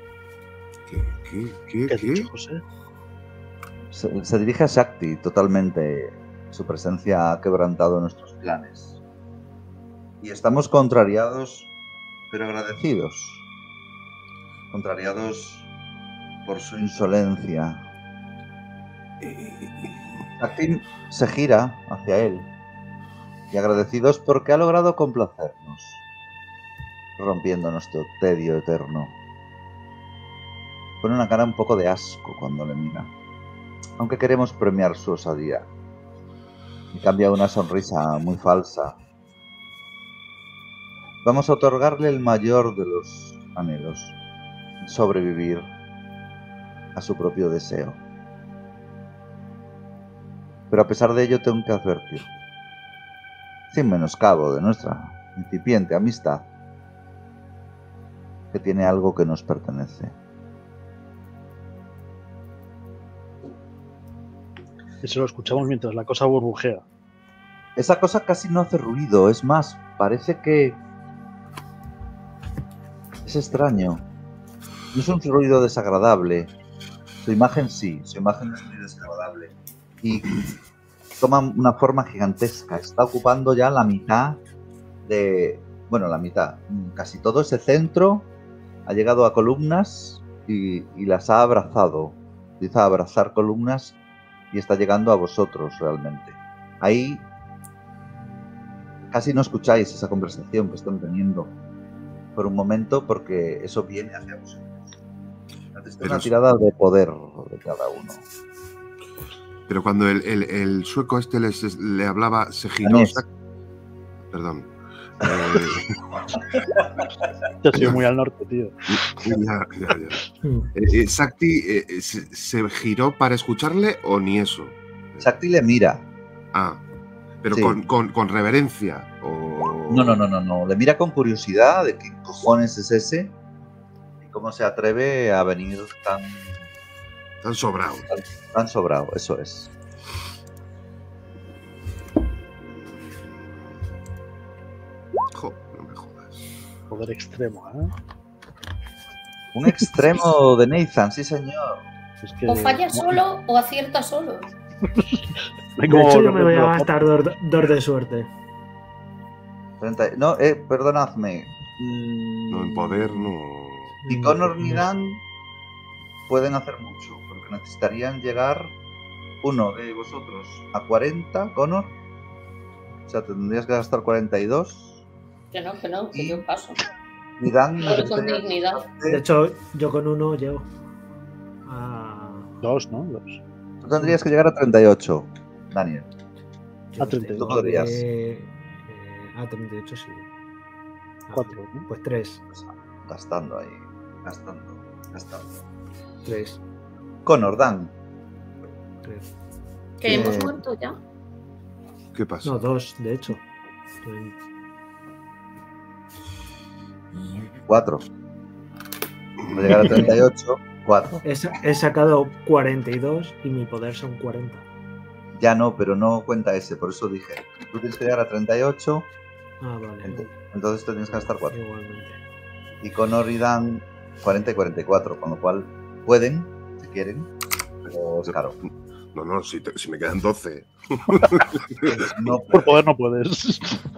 ¿Qué has ¿Qué? dicho, José? Se dirige a Shakti totalmente. Su presencia ha quebrantado nuestros planes. Y estamos contrariados, pero agradecidos. Contrariados por su insolencia. Shakti se gira hacia él. Y agradecidos porque ha logrado complacernos, rompiendo nuestro tedio eterno. Pone una cara un poco de asco cuando le mira, aunque queremos premiar su osadía. Y cambia una sonrisa muy falsa. Vamos a otorgarle el mayor de los anhelos, sobrevivir a su propio deseo. Pero a pesar de ello tengo que advertir, sin menoscabo de nuestra incipiente amistad, que tiene algo que nos pertenece. Eso lo escuchamos mientras la cosa burbujea. Esa cosa casi no hace ruido, es más, parece que es extraño. No es un ruido desagradable. Su imagen sí, su imagen es muy desagradable. Y toma una forma gigantesca. Está ocupando ya la mitad de... Bueno, la mitad. Casi todo ese centro ha llegado a columnas y las ha abrazado. Empieza a abrazar columnas y está llegando a vosotros realmente. Ahí casi no escucháis esa conversación que están teniendo por un momento porque eso viene hacia vosotros. Es una tirada de poder de cada uno. Pero cuando el sueco este le hablaba, se giró. Perdón. Yo soy muy al norte, tío. Ya. ¿Sakti se giró para escucharle o ni eso? Sakti le mira. Ah, pero Sí. con reverencia. O... No. Le mira con curiosidad de qué cojones es ese y cómo se atreve a venir Tan sobrado. tan sobrado. Eso es. Jo, no me jodas. Poder extremo, ¿eh? Un extremo de Nathan, sí señor. Es que... O falla solo o acierta solo. De hecho, yo me voy a gastar 2 de suerte. 30, no, perdonadme. No, en poder no. Ni Connor ni Dan pueden hacer mucho, porque necesitarían llegar uno de vosotros a 40, Connor. O sea, tendrías que gastar 42. Que Y- yo paso. Y Dan Pero con necesitaría dignidad. De hecho, yo con 1 llego. Dos, ¿no? Dos. Tú tendrías que llegar a 38, Daniel. Yo A 32. Tú podrías. A 38 sí. 4, ¿no? Pues 3. Pues, gastando ahí. Gastando. 3. Connor, Dan. 3. Que hemos muerto ya. ¿Qué pasa? No, 2, de hecho. 4. Para llegar a 38, 4. He sacado 42 y mi poder son 40. Ya no, pero no cuenta ese, por eso dije. Tú tienes que llegar a 38, Ah, vale. entonces te tienes que gastar 4. Igualmente. Y Connor y Dan 40 y 44, con lo cual pueden, si quieren, pero es caro. No, si me quedan 12. No Por poder no puedes.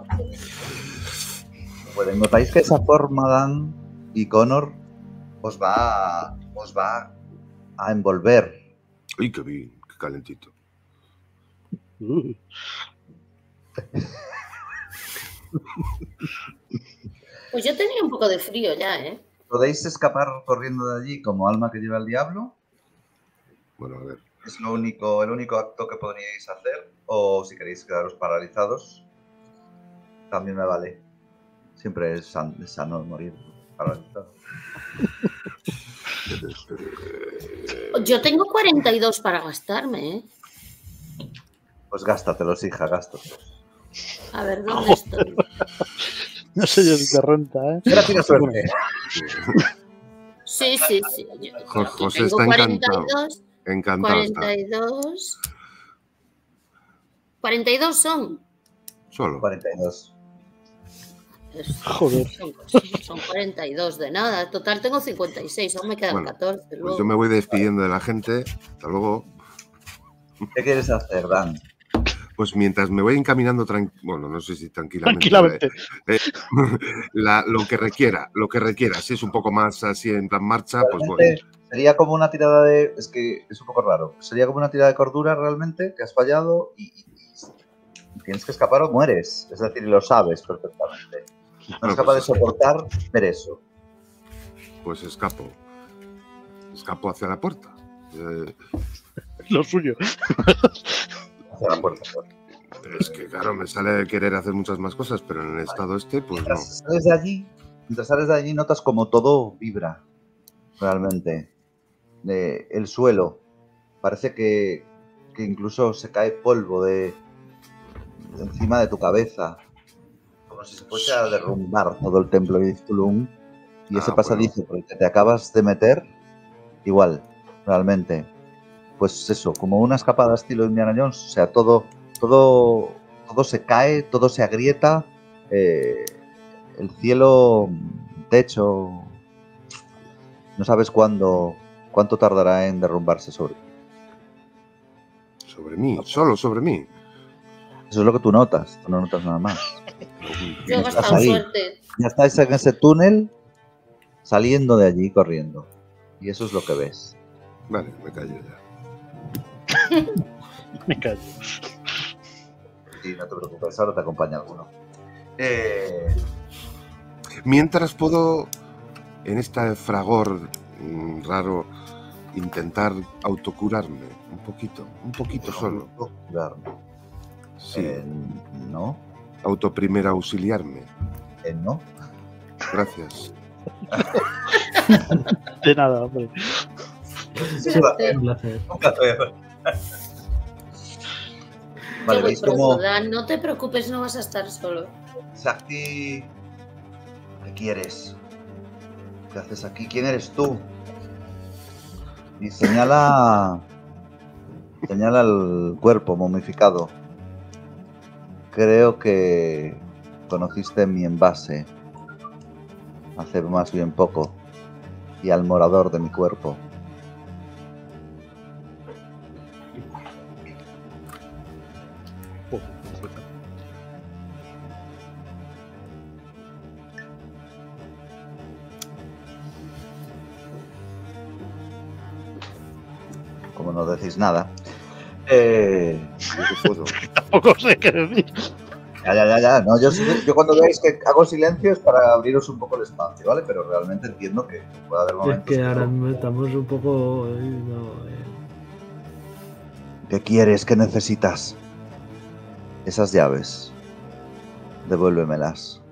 pueden. Notáis que esa forma, Dan y Connor, os va a envolver. Ay, qué bien, qué calentito. Pues yo tenía un poco de frío ya, ¿eh? ¿Podéis escapar corriendo de allí como alma que lleva el diablo? Bueno, a ver. Es el único acto que podríais hacer. O si queréis quedaros paralizados, también me vale. Siempre es sano morir paralizado. Yo tengo 42 para gastarme, ¿eh? Pues gástatelos, hija, gástatelos. A ver, ¿dónde estoy? No sé yo si te renta, ¿eh? Gracias, suerte. Sí. Yo aquí José tengo está encantado. 42. Encantado está. 42. 42 son. Solo. 42. Joder. Son 42 de nada. Total tengo 56. Aún me quedan Bueno, 14. Pues Luego. yo me voy despidiendo de la gente. Hasta luego. ¿Qué quieres hacer, Dan? Pues mientras me voy encaminando, bueno, no sé si tranquilamente. Lo que requiera. Si es un poco más así en plan marcha, pues voy. Realmente sería como una tirada de... Es que es un poco raro. Sería como una tirada de cordura realmente, que has fallado y tienes que escapar o mueres. Es decir, lo sabes perfectamente. No Bueno, es capaz de pues, soportar ver eso. Pues escapo. Escapo hacia la puerta. Lo suyo. Hacia la puerta. Es que, claro, me sale querer hacer muchas más cosas, pero en el estado este, pues no. Mientras sales de allí, notas como todo vibra. Realmente. El suelo. Parece que incluso se cae polvo de encima de tu cabeza. Como si se fuese a derrumbar todo el templo de Iztulum. Y ese pasadizo por el que te acabas de meter, igual, realmente. Pues eso, como una escapada estilo Indiana Jones. O sea, todo se cae, todo se agrieta. El cielo, techo, no sabes cuánto tardará en derrumbarse sobre ti. Sobre mí, solo sobre mí. Eso es lo que tú no notas nada más. Yo he Estás gastado ahí. suerte. Ya estáis en ese túnel, saliendo de allí corriendo. Y eso es lo que ves. Vale, me callo ya. Me callo. Y no te preocupes, ahora te acompaña alguno. Mientras puedo, en este fragor raro, intentar autocurarme un poquito solo. Autocurarme. Sí. No. Autoprimer auxiliarme. No. Gracias. De nada, hombre. Sí, un placer. Vale, Yo voy veis pronto, cómo Dan, no te preocupes, no vas a estar solo. Sakti, ¿qué quieres? ¿Qué haces aquí? ¿Quién eres tú? Y señala el cuerpo momificado. Creo que conociste mi envase hace más bien poco y al morador de mi cuerpo. Como no decís nada. Yo que puedo. Tampoco sé qué decir. Ya. No, yo cuando veáis que hago silencio es para abriros un poco el espacio, ¿vale? Pero realmente entiendo que puede haber Es momentos que ahora no. estamos un poco... ¿Qué quieres? ¿Qué necesitas? Esas llaves. Devuélvemelas.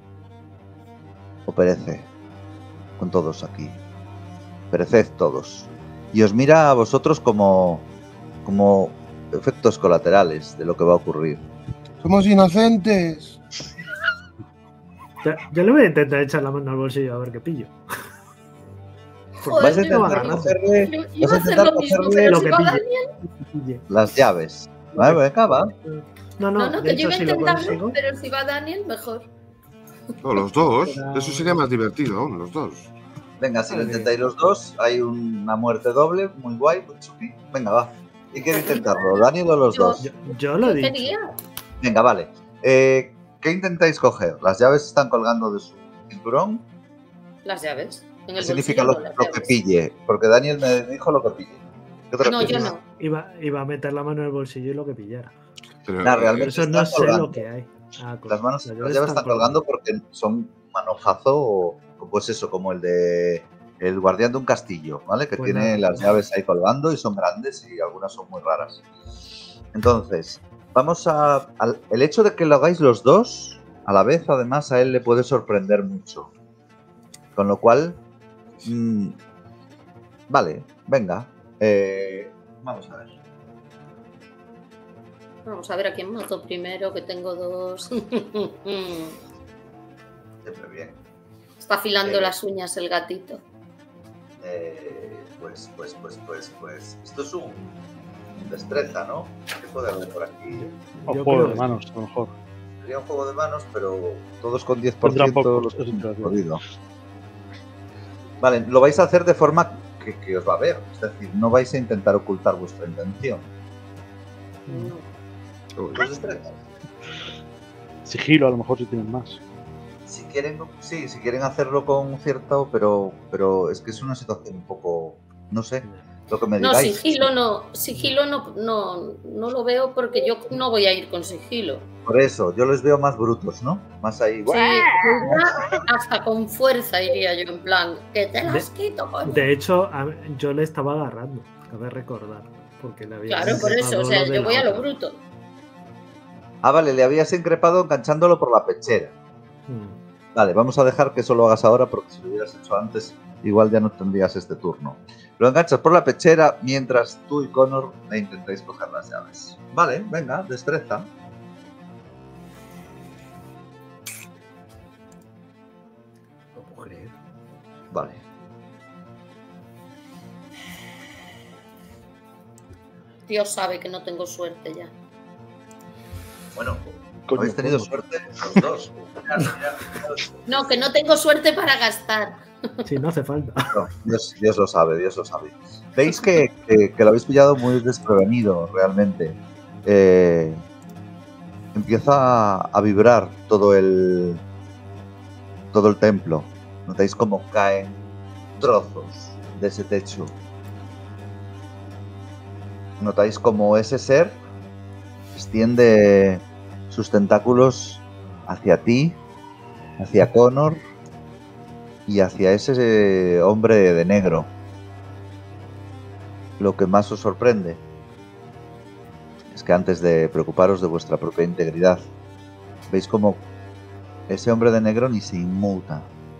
O perece. Con todos aquí. Pereced todos. Y os mira a vosotros como efectos colaterales de lo que va a ocurrir. ¡Somos inocentes! Yo le voy a intentar echar la mano al bolsillo a ver qué pillo. Joder, Vas a yo iba intentar ganando. cogerle, Iba a hacer lo mismo, cogerle pero lo si que va pille. Daniel. las llaves. Vale, venga, va. No, No, de que yo hecho iba a si lo intentarlo, consigo... pero si va Daniel, mejor. No, los dos. Pero- Eso sería más divertido aún, los dos. Venga, si lo Vale. intentáis los dos, hay una muerte doble, muy guay, muy chupi. Venga, va. ¿Quién quiere intentarlo? ¿Daniel o los Yo. dos? Yo lo he ¿Qué dicho. quería? Venga, vale. ¿Qué intentáis coger? Las llaves están colgando de su cinturón. Las llaves. En ¿Qué el significa bolsillo, lo no, las que llaves. pille? Porque Daniel me dijo lo que pille. ¿Qué te No, refieres? yo no. Iba a meter la mano en el bolsillo y lo que pillara. Pero, Nah, Por realmente eso no están sé colgando. lo que hay. Ah, Las llaves llaves están colgando porque son un manojazo, o pues eso, como el de el guardián de un castillo, ¿vale? Que Pues tiene nada. las llaves ahí colgando y son grandes y algunas son muy raras. Entonces, vamos el hecho de que lo hagáis los dos, a la vez, además, a él le puede sorprender mucho. Con lo cual, vale, venga. Vamos a ver. Vamos a ver a quién mato primero, que tengo dos. Siempre bien. Está afilando las uñas el gatito. Pues. Esto es un destreza, ¿no? ¿Qué puede haber por aquí? O Yo juego creo de manos, a lo mejor. Sería un juego de manos, pero todos con 10% Tendrán pocos, los eso te lo digo. jodido. Vale, lo vais a hacer de forma que os va a ver. Es decir, no vais a intentar ocultar vuestra intención. No. Los destrezas. Sigilo, a lo mejor si tienen más. Si quieren, sí, si quieren hacerlo con cierto, pero es que es una situación un poco, no sé, lo que me No, digáis. sigilo no lo veo porque yo no voy a ir con sigilo. Por eso, yo les veo más brutos, ¿no? Más ahí. Sí, iría hasta con fuerza iría yo, en plan, que te las quito, coño. De hecho, yo le estaba agarrando, cabe recordar. Porque le había Claro, por eso, o sea, yo voy a lo bruto. bruto. Ah, vale, le habías increpado enganchándolo por la pechera. Vale, vamos a dejar que eso lo hagas ahora porque si lo hubieras hecho antes, igual ya no tendrías este turno. Lo enganchas por la pechera mientras tú y Connor le intentáis coger las llaves. Vale, venga, destreza. No puedo creer. Vale. Dios sabe que no tengo suerte ya. Bueno, Coño, habéis tenido coño. suerte los dos. No, que no tengo suerte para gastar. Sí, no hace falta. No, Dios lo sabe, Dios lo sabe. Veis que lo habéis pillado muy desprevenido, realmente. Empieza a vibrar todo el templo. Notáis cómo caen trozos de ese techo. Notáis cómo ese ser extiende sus tentáculos hacia ti, hacia Connor y hacia ese hombre de negro. Lo que más os sorprende es que antes de preocuparos de vuestra propia integridad, veis como ese hombre de negro ni se inmuta.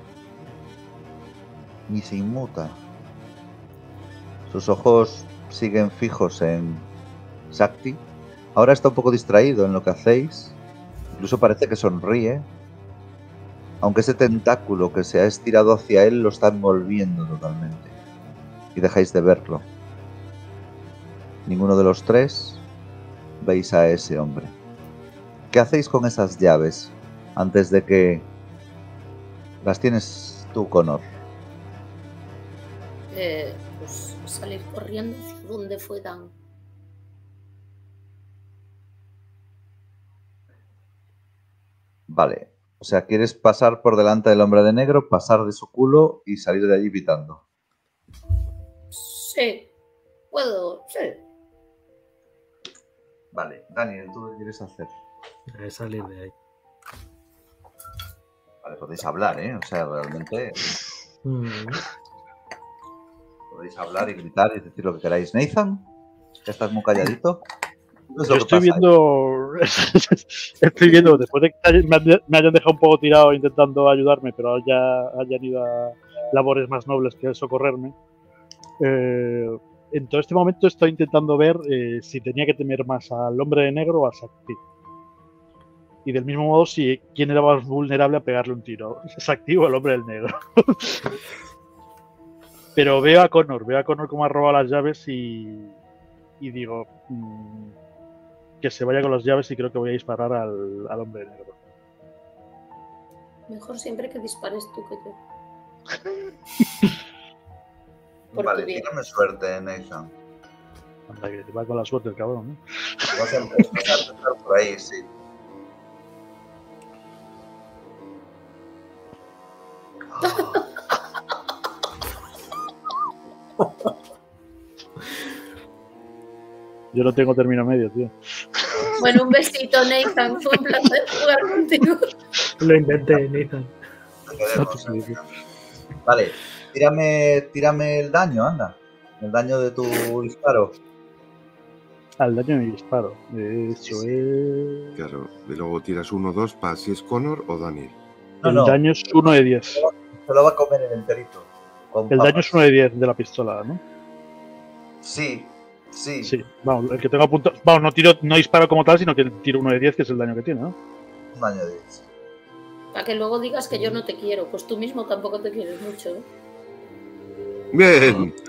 Ni se inmuta. Sus ojos siguen fijos en Sakti. Ahora está un poco distraído en lo que hacéis. Incluso parece que sonríe. Aunque ese tentáculo que se ha estirado hacia él lo está envolviendo totalmente. Y dejáis de verlo. Ninguno de los tres veis a ese hombre. ¿Qué hacéis con esas llaves antes de que las tienes tú, Connor? Pues salir corriendo hacia donde fue Dan. Vale. O sea, quieres pasar por delante del hombre de negro, pasar de su culo y salir de allí pitando. Sí. Puedo, sí. Vale. Daniel, ¿tú qué quieres hacer? Salir de ahí. Vale, podéis hablar, ¿eh? O sea, realmente podéis hablar y gritar y decir lo que queráis. Nathan, ¿ya estás muy calladito? Yo estoy viendo, estoy viendo, después de que me hayan dejado un poco tirado intentando ayudarme, pero ya hayan ido a labores más nobles que socorrerme. En todo este momento estoy intentando ver si tenía que temer más al hombre de negro o a Sakti. Y del mismo modo, si quién era más vulnerable a pegarle un tiro, Sakti o el hombre del negro. Pero veo a Connor cómo ha robado las llaves y digo que se vaya con las llaves y creo que voy a disparar al hombre negro. Mejor siempre que dispares tú que yo. Vale, tírame suerte, Nathan. Anda, que va con la suerte el cabrón, ¿no? Vas a empezar por ahí, sí. Yo no tengo término medio, tío. Bueno, un besito, Nathan. Fue un placer jugar contigo. Lo intenté, Nathan. Vale, tírame el daño, anda. El daño de tu disparo. Al daño de mi disparo. Eso es... Claro, y luego tiras 1 o 2 para si es Connor o Daniel. El daño es 1 de 10. Se lo va a comer en enterito. El daño es 1 de 10 de la pistola, ¿no? Sí. Sí, vamos, el que tengo apuntado. Vamos, no disparo como tal, sino que tiro 1 de 10, que es el daño que tiene, ¿no? Un daño de 10. Para que luego digas que yo no te quiero. Pues tú mismo tampoco te quieres mucho, ¿eh? Bien.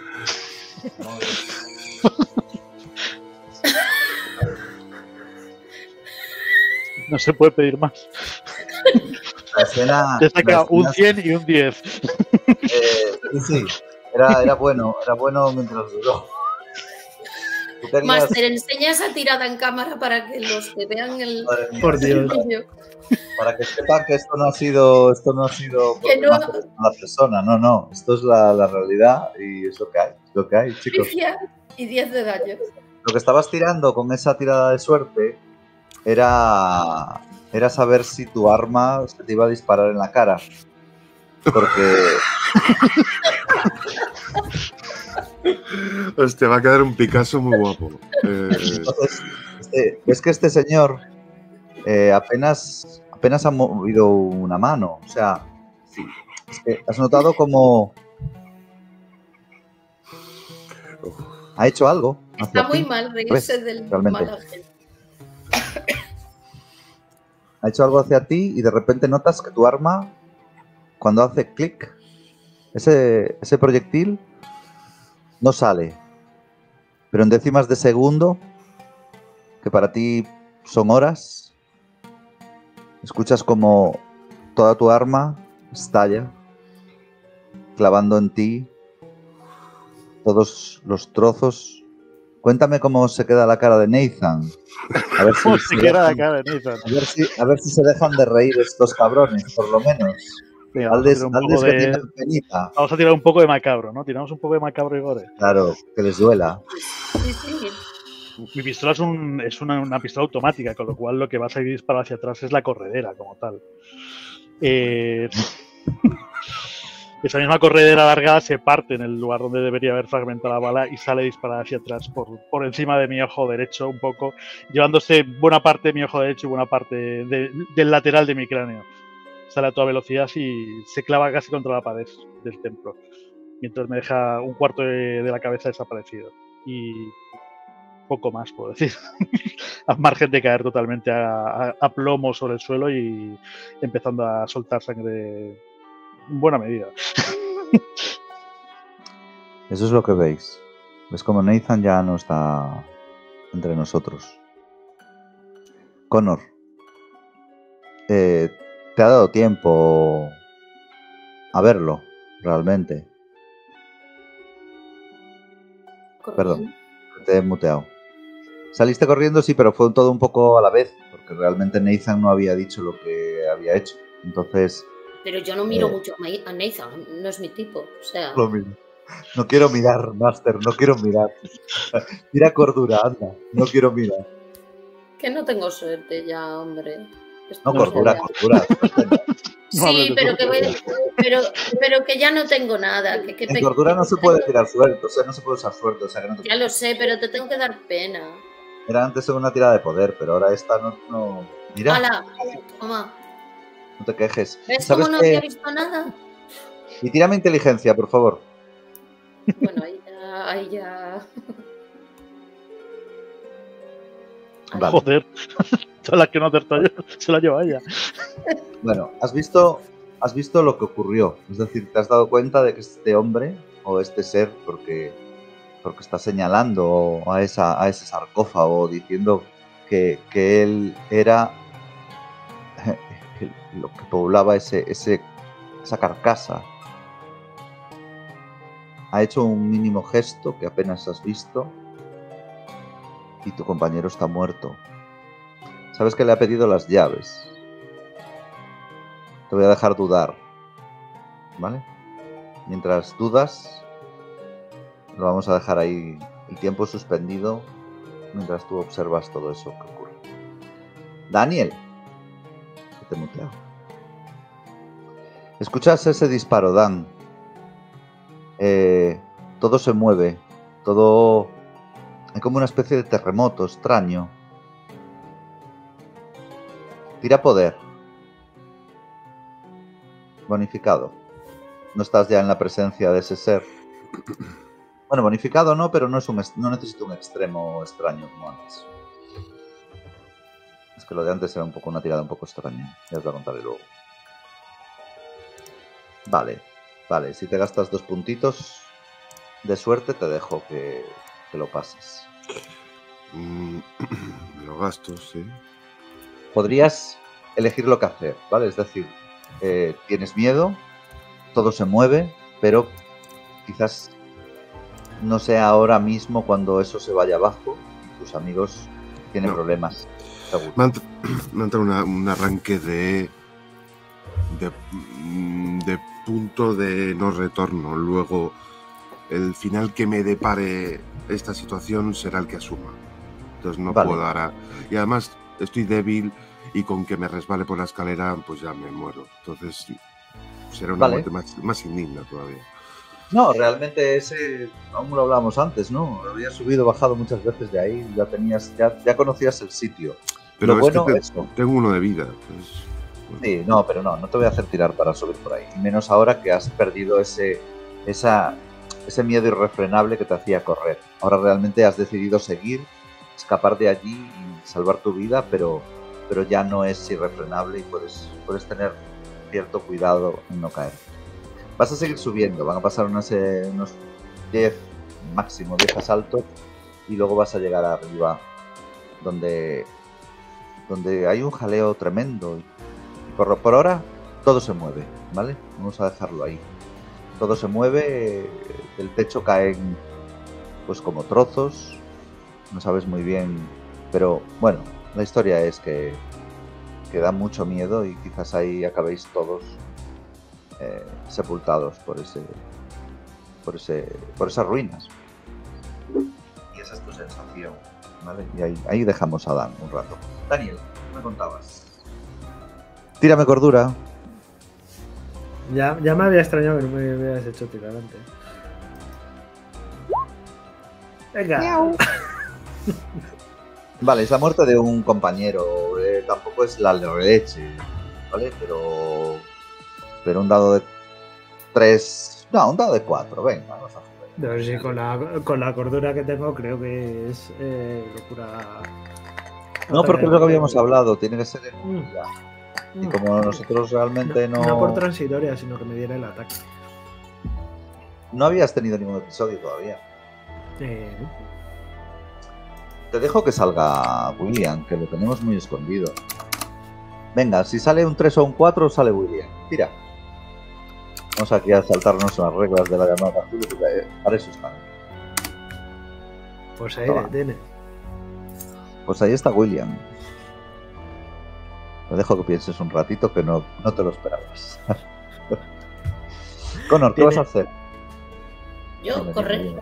No se puede pedir más. La escena... Te saca un 100 y un 10. Sí, era bueno mientras duró. Master, enseña esa tirada en cámara para que los que vean el... Por Dios. Para que sepan que esto no ha sido que no. la persona, no. Esto es la realidad y es lo que hay, chicos. Y 10 de daño. Lo que estabas tirando con esa tirada de suerte era saber si tu arma se te iba a disparar en la cara. Porque... Te va a quedar un Picasso muy guapo. Entonces, es que este señor apenas ha movido una mano. O sea, es que has notado como ha hecho algo. Está muy mal reírse del mal ángel. Ha hecho algo hacia ti y de repente notas que tu arma, cuando hace clic, ese proyectil no sale, pero en décimas de segundo, que para ti son horas, escuchas como toda tu arma estalla, clavando en ti todos los trozos. Cuéntame cómo se queda la cara de Nathan. A ver si se queda la cara de Nathan. A ver si se dejan de reír estos cabrones, por lo menos. Venga, vamos a tirar un poco de macabro, ¿no? Tiramos un poco de macabro y gore. Claro, que les duela. Sí. Mi pistola es una pistola automática, con lo cual lo que va a salir disparado hacia atrás es la corredera como tal. Esa misma corredera alargada se parte en el lugar donde debería haber fragmentado la bala y sale disparada hacia atrás por encima de mi ojo derecho un poco, llevándose buena parte de mi ojo derecho y buena parte del lateral de mi cráneo. Sale a toda velocidad y se clava casi contra la pared del templo, mientras me deja un cuarto de la cabeza desaparecido. Y poco más, puedo decir. A margen de caer totalmente a plomo sobre el suelo y empezando a soltar sangre en buena medida. Eso es lo que veis. Ves como Nathan ya no está entre nosotros. Connor, te ha dado tiempo a verlo, realmente. Perdón, te he muteado. Saliste corriendo, sí, pero fue todo un poco a la vez, porque realmente Nathan no había dicho lo que había hecho. Entonces... Pero yo no miro mucho a Nathan, no es mi tipo, o sea... Lo mismo. No quiero mirar, Master, no quiero mirar. Mira cordura, anda, no quiero mirar. Que no tengo suerte ya, hombre. No, cordura. Sí, pero que ya no tengo nada. En cordura no se puede tirar suerte, o sea, no se puede usar suerte. O sea, que no te... Ya lo sé, pero te tengo que dar pena. Era antes una tirada de poder, pero ahora esta no... Mira. ¡Hala! Toma. No te quejes. ¿Ves cómo no había visto nada? Y tírame inteligencia, por favor. Bueno, ahí ya... Vale. Joder, todas las que no acertó yo se la lleva ella. Bueno, has visto lo que ocurrió. Es decir, te has dado cuenta de que este hombre, o este ser, porque está señalando a ese sarcófago, diciendo que él era lo que poblaba esa carcasa. Ha hecho un mínimo gesto que apenas has visto y tu compañero está muerto. Sabes que le ha pedido las llaves. Te voy a dejar dudar, ¿vale? Mientras dudas, lo vamos a dejar ahí el tiempo suspendido mientras tú observas todo eso que ocurre. Daniel, que te he muteado. Escuchas ese disparo, Dan. Todo se mueve, todo... Hay como una especie de terremoto extraño. Tira poder. Bonificado. No estás ya en la presencia de ese ser. Bueno, bonificado no, pero no necesito un extremo extraño como antes. Es que lo de antes era una tirada un poco extraña. Ya os lo contaré luego. Vale. Si te gastas 2 puntitos de suerte, te dejo que lo pases. Lo gasto, sí. Podrías elegir lo que hacer, ¿vale? Es decir, tienes miedo, todo se mueve, pero quizás no sea ahora mismo cuando eso se vaya abajo y tus amigos tienen problemas. Me entra un arranque de punto de no retorno. Luego, el final que me depare esta situación será el que asuma. Entonces no puedo ahora. Y además estoy débil y con que me resbale por la escalera, pues ya me muero. Entonces será una muerte más indigna todavía. No, realmente ese, aún lo hablábamos antes, ¿no? Habías subido, bajado muchas veces de ahí, ya conocías el sitio. Pero bueno, es que tengo uno de vida. Pues, bueno. Sí, no, pero no te voy a hacer tirar para subir por ahí. Y menos ahora que has perdido ese miedo irrefrenable que te hacía correr. Ahora realmente has decidido seguir, escapar de allí y salvar tu vida, pero ya no es irrefrenable y puedes tener cierto cuidado en no caer. Vas a seguir subiendo, van a pasar unos 10, máximo 10 asaltos y luego vas a llegar arriba donde hay un jaleo tremendo. Y por ahora todo se mueve, ¿vale? Vamos a dejarlo ahí. Todo se mueve, del techo caen pues como trozos, no sabes muy bien, pero bueno, la historia es que da mucho miedo y quizás ahí acabéis todos sepultados por esas ruinas. Y esa es tu sensación. Vale, y ahí dejamos a Dan un rato. Daniel, ¿qué me contabas? Tírame cordura. Ya me había extrañado que no me hubieras hecho tirar antes. Venga. Vale, es la muerte de un compañero. Tampoco es la leche, ¿vale? Pero un dado de 3... No, un dado de 4. Venga, vamos a jugar. Pero sí, con la cordura que tengo, creo que es locura. No, porque es lo que habíamos hablado. Tiene que ser en ya. Y como nosotros realmente no... No por transitoria, sino que me diera el ataque. No habías tenido ningún episodio todavía. No. Te dejo que salga William, que lo tenemos muy escondido. Venga, si sale un 3 o un 4, sale William. Tira. Vamos aquí a saltarnos las reglas de la llamada azul, porque para eso están. Pues ahí tiene. Pues ahí está William. Te dejo que pienses un ratito, que no te lo esperabas. Connor, ¿qué vas a hacer? Yo, correr.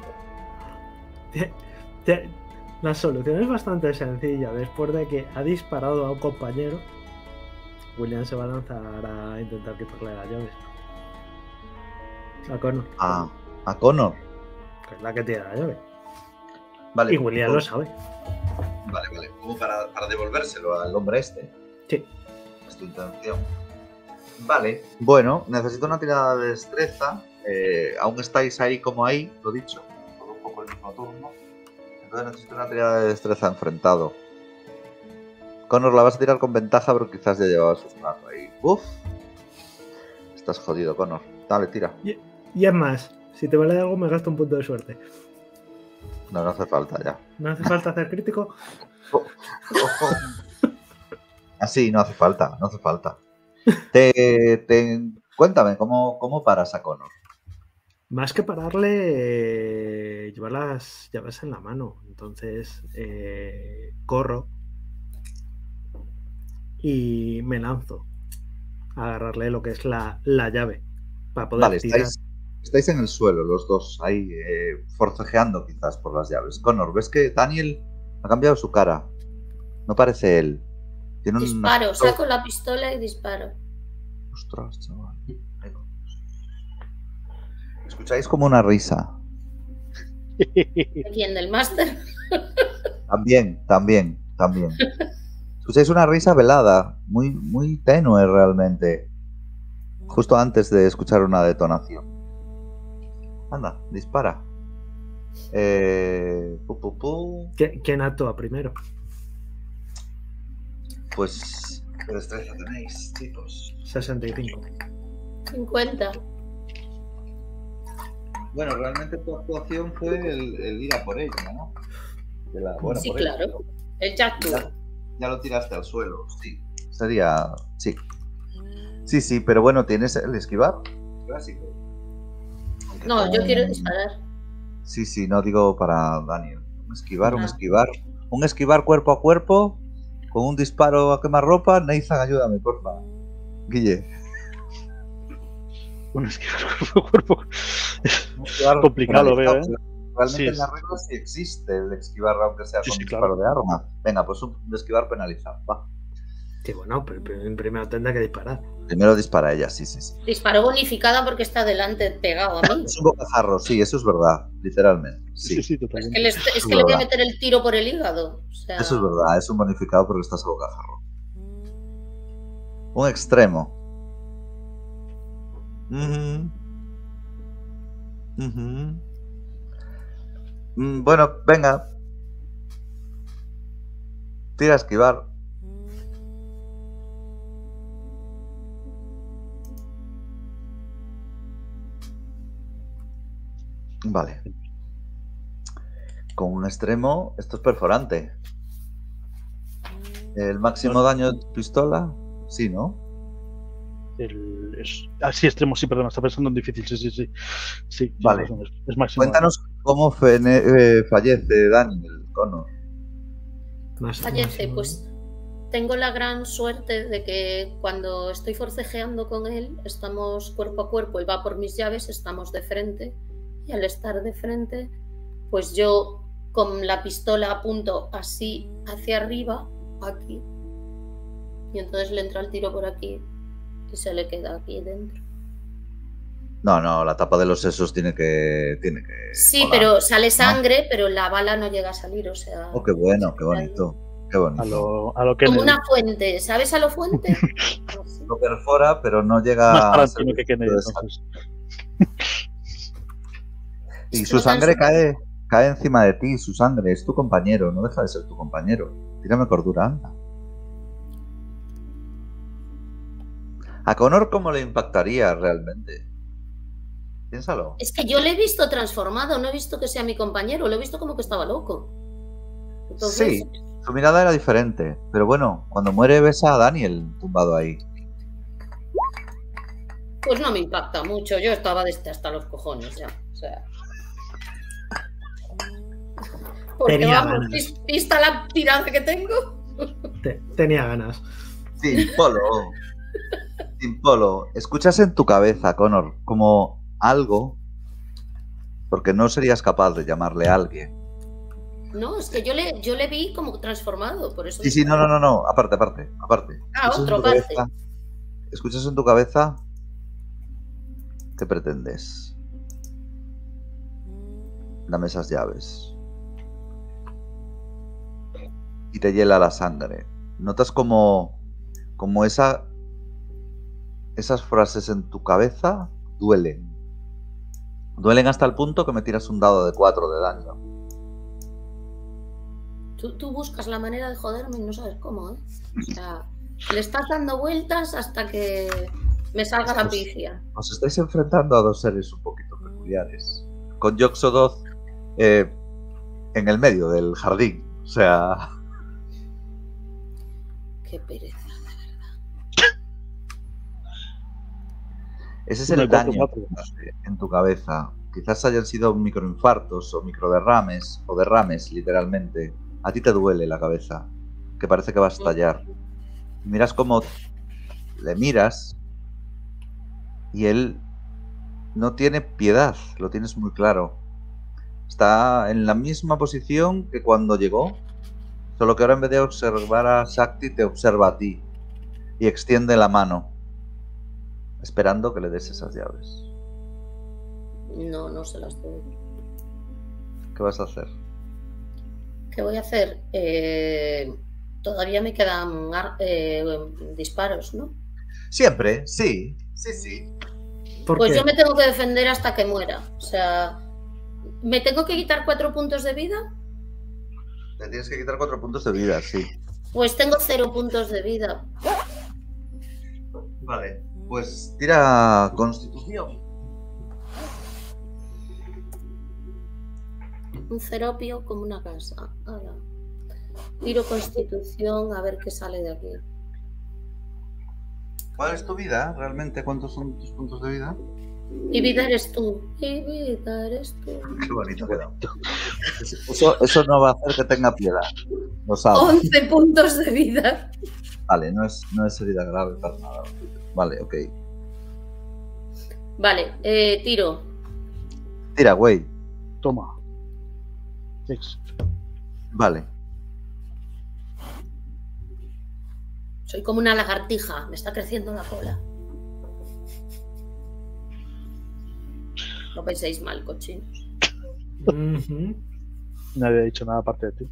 La solución es bastante sencilla. Después de que ha disparado a un compañero, William se va a lanzar a intentar quitarle las llaves. A Connor. A Connor. Que es la que tiene la llave. Vale. Y William lo sabe. Vale. Como para devolvérselo al hombre este. Sí. Es tu intención. Vale. Bueno, necesito una tirada de destreza. Aún estáis ahí como ahí, lo dicho. Por un poco el mismo turno. Entonces necesito una tirada de destreza enfrentado. Connor, la vas a tirar con ventaja, pero quizás ya llevabas un rato ahí. Uf. Estás jodido, Connor. Dale, tira. Y es más, si te vale algo me gasto un punto de suerte. No hace falta ya. ¿No hace falta hacer crítico? Así, no hace falta. Cuéntame, ¿cómo paras a Connor? Más que pararle, llevar las llaves en la mano. Entonces, corro y me lanzo a agarrarle lo que es la llave para poder tirar. Estáis en el suelo los dos, ahí forcejeando quizás por las llaves. Connor, ¿ves que Daniel ha cambiado su cara? No parece él. Tiene disparo, saco la pistola y disparo. Ostras, chaval. Escucháis como una risa. ¿De quién? ¿Del máster? También. Escucháis una risa velada, muy tenue realmente. Justo antes de escuchar una detonación. Anda, dispara. ¿Quién actúa primero? Pues, ¿qué destreza tenéis, chicos? 65. 50. Bueno, realmente tu actuación fue el ir a por ella, ¿no? Sí, claro. El Jack ya lo tiraste al suelo, sí. Sería... Sí. Sí, pero bueno, tienes el esquivar clásico. Aunque no, yo quiero disparar. Sí, no digo para Daniel. Un esquivar cuerpo a cuerpo con un disparo a quemarropa. Nathan, ayúdame, porfa. Guille. Un esquivar cuerpo a cuerpo. Complicado lo veo, ¿eh? Realmente en las reglas sí existe el esquivar, aunque sea con disparo de arma. Venga, pues un esquivar penalizado, va. Sí, bueno, pero primero tendrá que disparar. Primero dispara ella, sí. Disparo bonificada porque está delante pegado a mí. Es un bocajarro, sí, eso es verdad, literalmente. Sí, totalmente. Es que le voy a meter el tiro por el hígado. O sea... Eso es verdad, es un bonificado porque estás a bocajarro. Un extremo. Bueno, venga. Tira a esquivar. Vale. Con un extremo, esto es perforante. ¿El máximo daño de tu pistola? Sí, ¿no? Sí, extremo, sí, perdón, está pensando en difícil, sí. Vale. Es máximo. Cuéntanos cómo fallece Daniel Connor. Fallece, pues tengo la gran suerte de que cuando estoy forcejeando con él, estamos cuerpo a cuerpo, él va por mis llaves, estamos de frente, y al estar de frente, pues yo con la pistola apunto así hacia arriba, aquí. Y entonces le entra el tiro por aquí y se le queda aquí dentro. No, la tapa de los sesos tiene que Sí, volar, pero sale ¿no? sangre, pero la bala no llega a salir, o sea... Oh, qué bueno, qué bonito. Qué bonito. A lo que Como una fuente, ¿sabes a lo fuente? Lo perfora, pero no llega más a Tarantino ser que Kennedy, de entonces. Y su sangre cae encima de ti, su sangre, es tu compañero, no deja de ser tu compañero. Tírame cordura, anda. ¿A Connor cómo le impactaría realmente? Piénsalo. Es que yo le he visto transformado, no he visto que sea mi compañero, lo he visto como que estaba loco. Entonces, Sí, su mirada era diferente, pero bueno, cuando muere ves a Daniel tumbado ahí. pues no me impacta mucho, yo estaba hasta los cojones ya, o sea... Porque Tenía vamos, ganas. ¿vista la tirada que tengo? Tenía ganas. Sin polo. Sin polo. Escuchas en tu cabeza, Connor, como algo, porque no serías capaz de llamarle a alguien. No, es que yo le vi como transformado, por eso... Sí, no, aparte. Ah, Escuchas otro, en tu cabeza- Escuchas en tu cabeza. ¿Qué pretendes? Dame esas llaves. Y te hiela la sangre. Notas como esas frases en tu cabeza duelen. Duelen hasta el punto que me tiras un dado de 4 de daño. Tú buscas la manera de joderme y no sabes cómo, ¿eh? O sea, le estás dando vueltas hasta que me salga la pifia. Os estáis enfrentando a dos seres un poquito peculiares. Con Yoxodoth en el medio del jardín. O sea... Qué pereza. Ese es el daño que hace en tu cabeza. Quizás hayan sido microinfartos o microderrames o derrames, literalmente. A ti te duele la cabeza, que parece que va a estallar. Y miras cómo le miras y él no tiene piedad, lo tienes muy claro. Está en la misma posición que cuando llegó, solo que ahora en vez de observar a Shakti te observa a ti y extiende la mano, esperando que le des esas llaves. No se las doy. ¿Qué vas a hacer? ¿Qué voy a hacer? Todavía me quedan disparos, ¿no? Siempre, sí. ¿Por Pues qué? yo me tengo que defender hasta que muera. O sea, ¿me tengo que quitar 4 puntos de vida? Te tienes que quitar 4 puntos de vida, sí. Pues tengo 0 puntos de vida. Vale, pues tira Constitución. Un ceropio como una casa. Ala. Tiro Constitución a ver qué sale de aquí. ¿Cuál es tu vida? ¿Realmente cuántos son tus puntos de vida? Y vida eres tú. Y vida eres tú. Qué bonito queda. Eso no va a hacer que tenga piedad. Lo sabes. 11 puntos de vida. Vale, no es herida grave para nada. Vale, ok. Vale, tiro. Tira, güey. Toma. Six. Vale. Soy como una lagartija. Me está creciendo la cola. No penséis mal, cochinos. Ujú. Nadie ha dicho nada aparte de ti.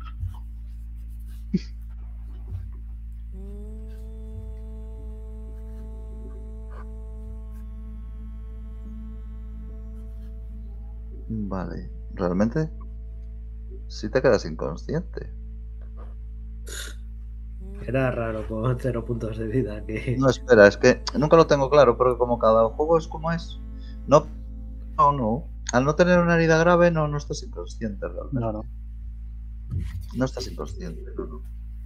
Vale. ¿Realmente? Sí te quedas inconsciente. Era raro con 0 puntos de vida. Que... No, espera, es que nunca lo tengo claro, porque como cada juego es como es. No. Al no tener una herida grave, no estás inconsciente realmente. No. No estás inconsciente, no.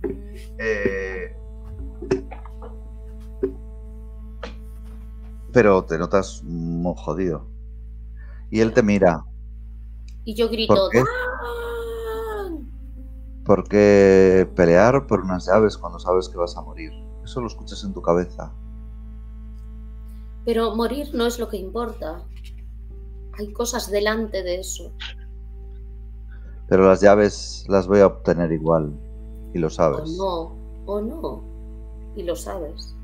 Pero te notas muy jodido. Y él te mira. Y yo grito. ¿Por qué? ¡Dan! Porque pelear por unas llaves cuando sabes que vas a morir. Eso lo escuchas en tu cabeza. Pero morir no es lo que importa. Hay cosas delante de eso. Pero las llaves las voy a obtener igual. Y lo sabes. O no. Y lo sabes.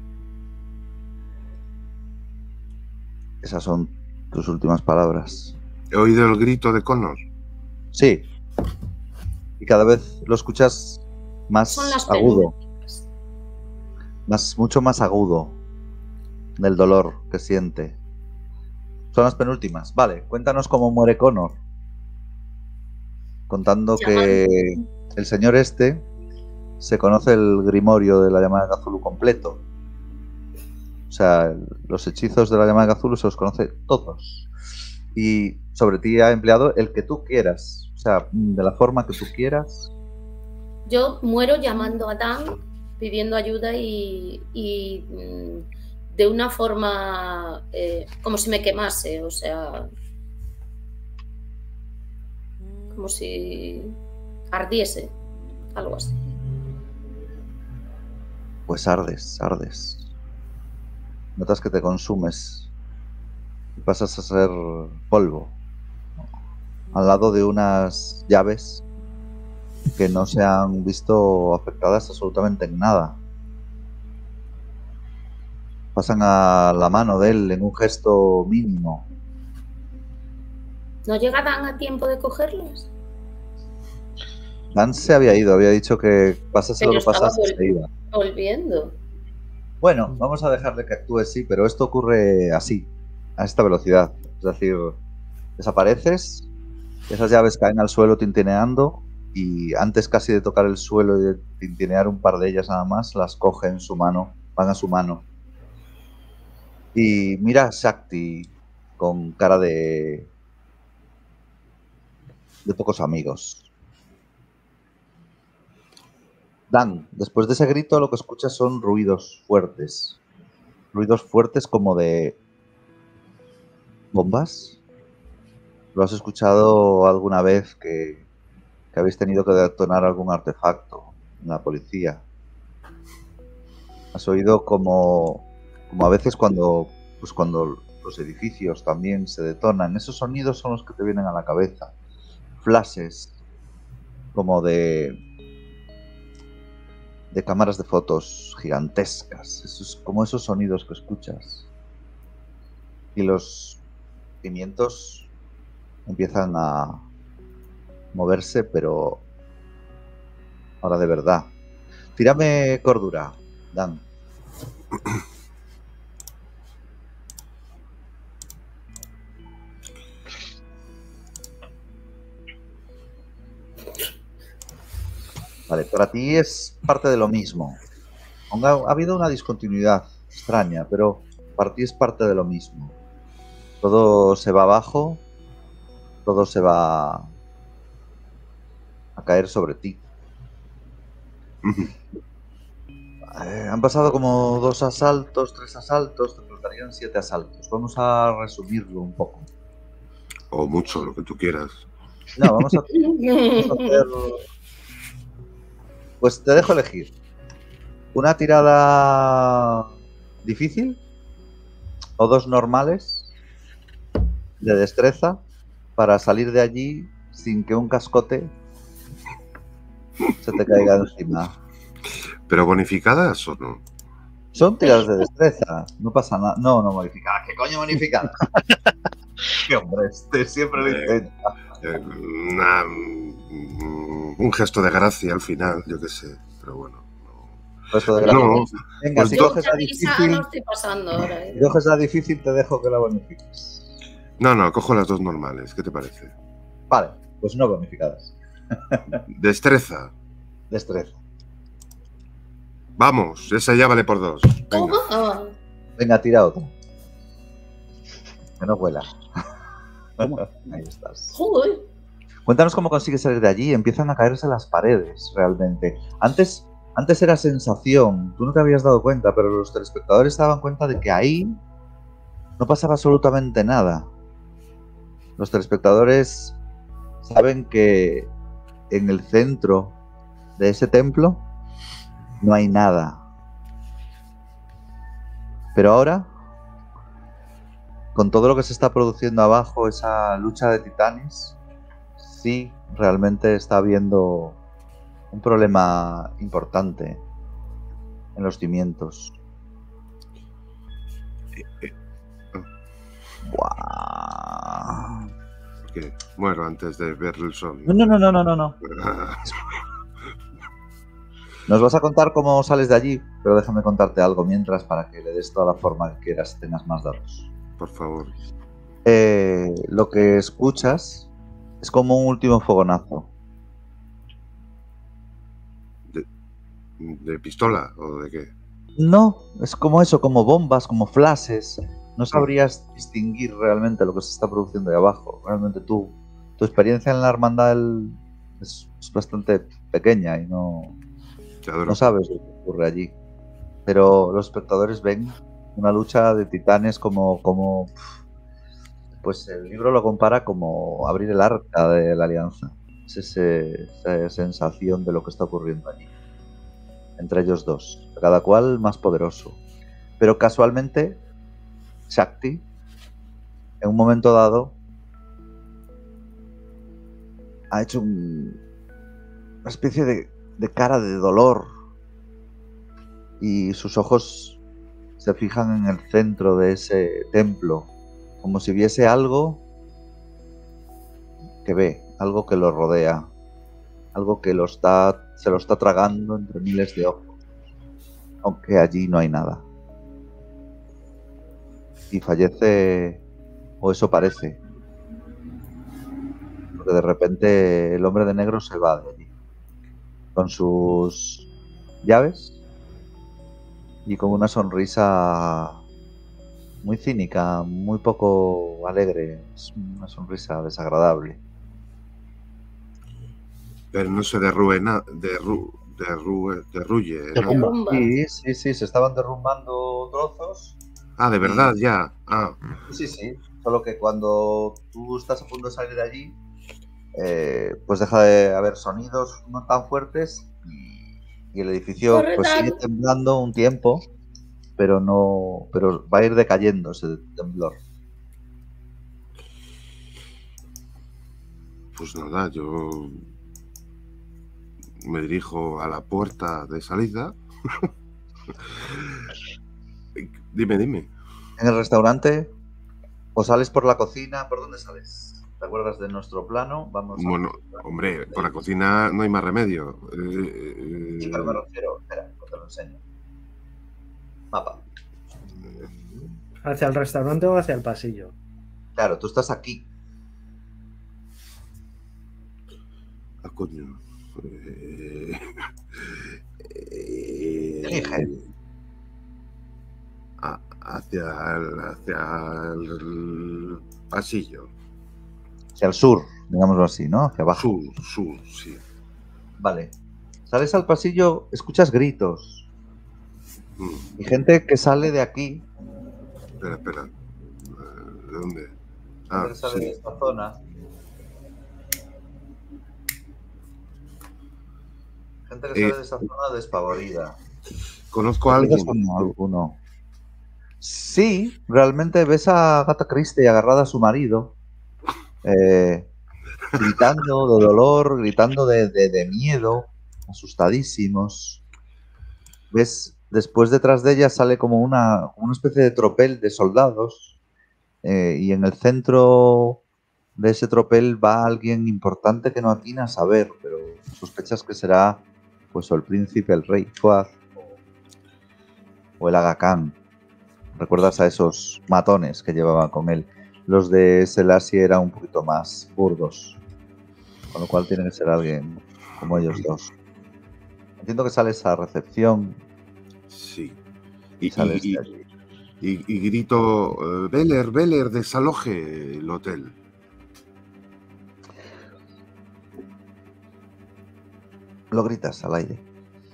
Esas son tus últimas palabras. He oído el grito de Connor. Sí. Y cada vez lo escuchas más Son las agudo. penúltimas. Mucho más agudo del dolor que siente. Son las penúltimas. Vale, cuéntanos cómo muere Connor. Contando que el señor este se conoce el grimorio de la llamada de Cthulhu completo. O sea, los hechizos de la llamada de Cthulhu se los conoce todos. Y sobre ti ha empleado el que tú quieras. O sea, de la forma que tú quieras. Yo muero llamando a Dan, pidiendo ayuda y de una forma como si me quemase, o sea, como si ardiese, algo así. Pues ardes. Notas que te consumes y pasas a ser polvo al lado de unas llaves que no se han visto afectadas absolutamente en nada. Pasan a la mano de él en un gesto mínimo. ¿No llega Dan a tiempo de cogerlas? Dan se había ido, había dicho que pasase lo que pasase, se iba. Volviendo. Bueno, vamos a dejarle que actúe, sí, pero esto ocurre así, a esta velocidad. Es decir, desapareces, esas llaves caen al suelo tintineando y antes casi de tocar el suelo y de tintinear un par de ellas nada más, las coge en su mano, van a su mano. Y mira a Shakti con cara de pocos amigos. Dan, después de ese grito lo que escuchas son ruidos fuertes. Ruidos fuertes como de bombas. ¿Lo has escuchado alguna vez que habéis tenido que detonar algún artefacto en la policía? ¿Has oído como a veces cuando los edificios también se detonan? Esos sonidos son los que te vienen a la cabeza. Flashes como de cámaras de fotos gigantescas, como esos sonidos que escuchas. Y los cimientos empiezan a moverse, pero ahora de verdad. Tírame cordura, Dan. Vale, para ti es parte de lo mismo. Aunque ha habido una discontinuidad extraña, pero para ti es parte de lo mismo. Todo se va abajo, todo se va a caer sobre ti. Han pasado como 2 asaltos, 3 asaltos, te faltarían 7 asaltos. Vamos a resumirlo un poco. O mucho, lo que tú quieras. No, vamos a hacer... Pues te dejo elegir. Una tirada difícil o 2 normales de destreza para salir de allí sin que un cascote se te caiga encima. ¿Pero bonificadas o no? Son tiradas de destreza, no pasa nada. No bonificadas. ¿Qué coño bonificadas? Qué hombre, siempre lo intenta. Un gesto de gracia al final, yo qué sé, pero bueno. Gesto de gracia. No, venga, si coges la difícil, no estoy pasando ahora, si coges la difícil, te dejo que la bonifiques. No, cojo las 2 normales, ¿qué te parece? Vale, pues no bonificadas. Destreza. Destreza. Vamos, esa ya vale por 2. Venga. Venga, tira otra. Que no vuela. Ahí estás. Joder. Cuéntanos cómo consigues salir de allí. Empiezan a caerse las paredes, realmente. Antes era sensación. Tú no te habías dado cuenta, pero los telespectadores se daban cuenta de que ahí no pasaba absolutamente nada. Los telespectadores saben que en el centro de ese templo no hay nada. Pero ahora, con todo lo que se está produciendo abajo, esa lucha de titanes, sí, realmente está habiendo un problema importante en los cimientos. Buah. ¿Qué? Muero antes de ver el sol. No. Nos vas a contar cómo sales de allí, pero déjame contarte algo mientras para que le des toda la forma que quieras y tengas más datos. Por favor. Lo que escuchas es como un último fogonazo. ¿De pistola o de qué? No, es como eso, como bombas, como flashes. No sabrías distinguir realmente lo que se está produciendo ahí abajo. Realmente tu experiencia en la hermandad es bastante pequeña y no sabes lo que ocurre allí. Pero los espectadores ven una lucha de titanes como pues el libro lo compara como abrir el arca de la alianza. Es esa sensación de lo que está ocurriendo allí. Entre ellos dos, cada cual más poderoso. Pero casualmente, Shakti, en un momento dado, ha hecho una especie de cara de dolor y sus ojos se fijan en el centro de ese templo, como si viese algo que ve, algo que lo rodea, algo que se lo está tragando entre miles de ojos, aunque allí no hay nada. Y fallece, o eso parece, porque de repente el hombre de negro se va de allí, con sus llaves y con una sonrisa muy cínica, muy poco alegre, es una sonrisa desagradable. Pero no se derruye, Derrumba. Sí, se estaban derrumbando trozos. Ah, de verdad, ya. Ah. Sí, solo que cuando tú estás a punto de salir de allí, pues deja de haber sonidos no tan fuertes y el edificio pues sigue temblando un tiempo, pero va a ir decayendo ese temblor. Pues nada, yo me dirijo a la puerta de salida. Dime. En el restaurante, o sales por la cocina, ¿por dónde sales? ¿Te acuerdas de nuestro plano? Bueno, hombre, por la cocina no hay más remedio. Sí, pero me refiero, espera, te lo enseño. Mapa. ¿Hacia el restaurante o hacia el pasillo? Claro, tú estás aquí. Ah, coño. Elige. Hacia el pasillo. Hacia el sur, digámoslo así, ¿no? Hacia abajo. Sur, sí. Vale. Sales al pasillo, escuchas gritos. Y gente que sale de aquí. Espera. ¿De dónde? Que sale de esta zona. Gente que sale de esa zona despavorida. ¿Conozco a alguien? Alguno. Sí, realmente ves a Agatha Christie agarrada a su marido, gritando de dolor, gritando de miedo, asustadísimos. Ves, después detrás de ella sale como una especie de tropel de soldados, y en el centro de ese tropel va alguien importante que no atinas a ver, pero sospechas que será pues o el príncipe, el rey Fuad o el Aga Khan. ¿Recuerdas a esos matones que llevaban con él? Los de Selassie eran un poquito más burdos, con lo cual tiene que ser alguien como ellos dos. Entiendo que sales a recepción. Sí. Y grito, Beller, desaloje el hotel. Lo gritas al aire.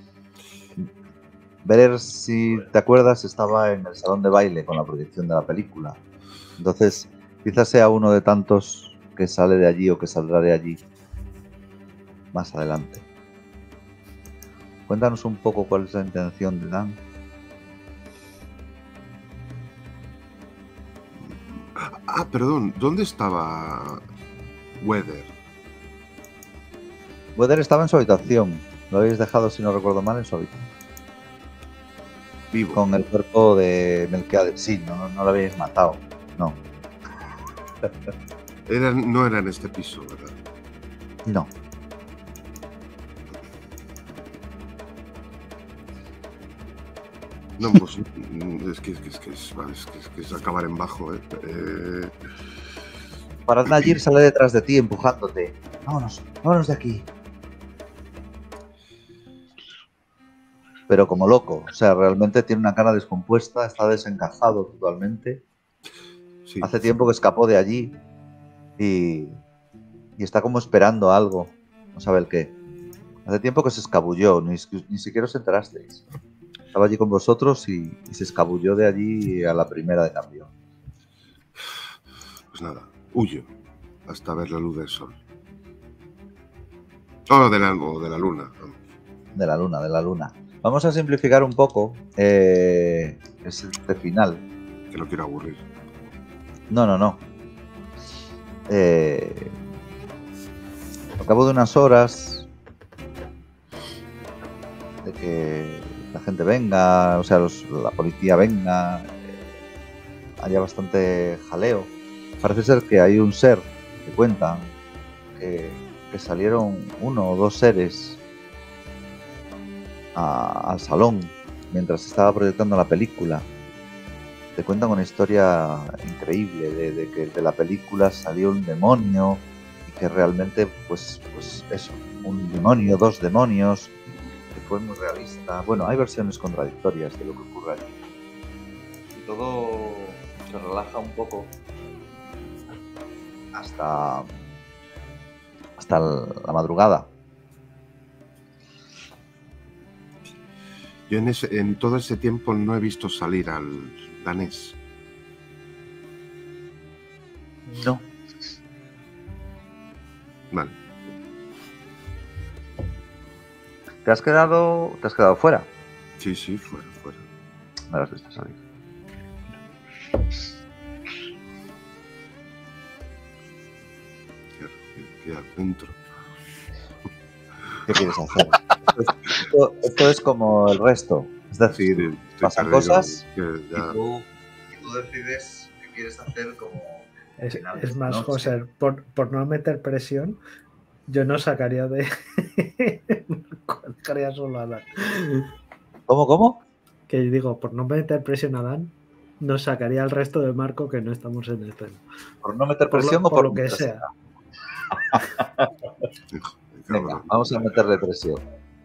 Beller, si te acuerdas, estaba en el salón de baile con la proyección de la película. Entonces, quizás sea uno de tantos que sale de allí o que saldrá de allí más adelante. Cuéntanos un poco cuál es la intención de Dan. Perdón, ¿dónde estaba Weather? Weather estaba en su habitación. Lo habéis dejado, si no recuerdo mal, en su habitación. Vivo. Con el cuerpo de Melquiades. Sí, no lo habéis matado. No. No era en este piso, ¿verdad? No. No, pues es que es acabar en bajo, ¿eh? Farad Najir sale detrás de ti empujándote. Vámonos de aquí. Pero como loco, o sea, realmente tiene una cara descompuesta, está desencajado totalmente. Sí. Hace tiempo que escapó de allí y está como esperando algo, no sabe el qué. Hace tiempo que se escabulló, ni siquiera os enterasteis. Estaba allí con vosotros y se escabulló de allí a la primera de cambio. Pues nada, huyo hasta ver la luz del sol. Oh, de la luna. De la luna. Vamos a simplificar un poco. Es este final. Que no quiero aburrir. No. Al cabo de unas horas de que la gente venga, o sea, la policía venga, haya bastante jaleo. Parece ser que hay un ser que cuentan que salieron 1 o 2 seres al salón mientras estaba proyectando la película. Te cuentan una historia increíble de que de la película salió un demonio y que realmente pues eso, un demonio, 2 demonios, que fue muy realista. Bueno, hay versiones contradictorias de lo que ocurre allí. Y todo se relaja un poco hasta la madrugada. Yo en todo ese tiempo no he visto salir al danés. No. Vale. ¿Te has quedado fuera? Sí, fuera. Me lo has visto salir. ¿Qué adentro? ¿Qué quieres hacer? Esto es como el resto. Es decir, pasan cosas y tú decides qué quieres hacer como... Es más, José, por no meter presión, yo no sacaría de... dejaría solo a Dan. ¿Cómo? Que digo, por no meter presión a Dan, nos sacaría al resto de Marco que no estamos en escena. ¿Por no meter presión o por por lo que sea? Venga, vamos a meterle presión.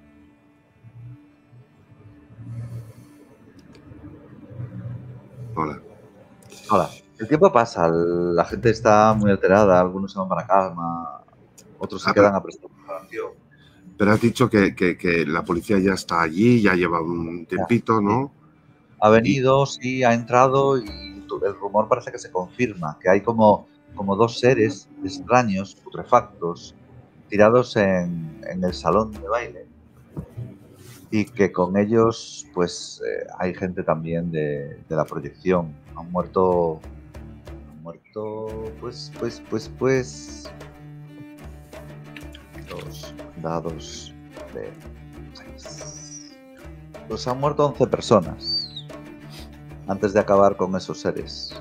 Hola. El tiempo pasa, la gente está muy alterada, algunos se van para calma, otros se quedan a prestar atención. Pero has dicho que la policía ya está allí, ya lleva un tiempito, ¿no? Ha venido, sí, ha entrado y el rumor parece que se confirma, que hay como 2 seres extraños, putrefactos, tirados en el salón de baile. Y que con ellos, pues, hay gente también de la proyección. Han muerto, pues, 2 dados de 6. Pues han muerto 11 personas antes de acabar con esos seres.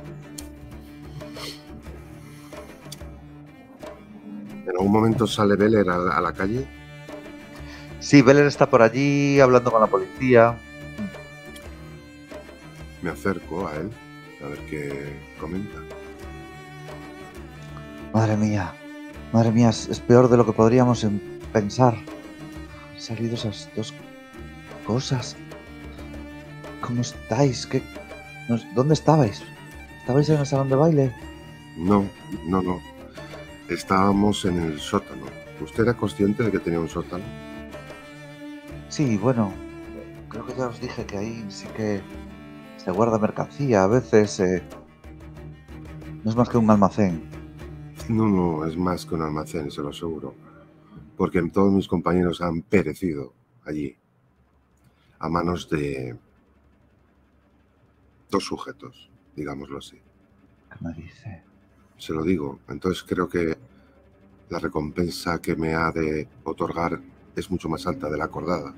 ¿En algún momento sale Beller a la calle? Sí, Beller está por allí hablando con la policía. Me acerco a él a ver qué comenta. Madre mía, es peor de lo que podríamos pensar. Han salido esas 2 cosas. ¿Cómo estáis? ¿Dónde estabais? ¿Estabais en el salón de baile? No. Estábamos en el sótano. ¿Usted era consciente de que tenía un sótano? Sí, bueno, creo que ya os dije que ahí sí que se guarda mercancía. A veces no es más que un almacén. No, es más que un almacén, se lo aseguro. Porque todos mis compañeros han perecido allí a manos de 2 sujetos, digámoslo así. ¿Qué me dice? Se lo digo. Entonces creo que la recompensa que me ha de otorgar es mucho más alta de la acordada.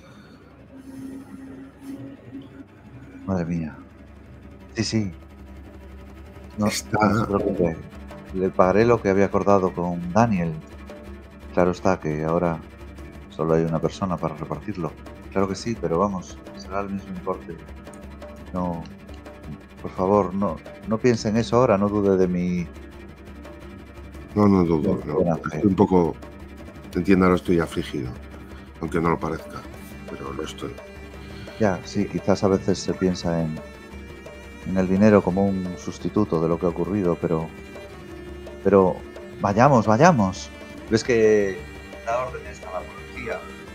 Madre mía. Sí, sí. No, Está... no se preocupe. Le pagaré lo que había acordado con Daniel. Claro está que ahora solo hay una persona para repartirlo. Claro que sí, pero vamos, será el mismo importe. No, por favor, no piense en eso ahora, no dude de mi... No dudo, Buena no. fe. Estoy un poco... Te entiendo, ahora estoy afligido. Aunque no lo parezca, pero lo estoy. Ya, sí, quizás a veces se piensa en el dinero como un sustituto de lo que ha ocurrido, pero vayamos. Ves que da órdenes a la policía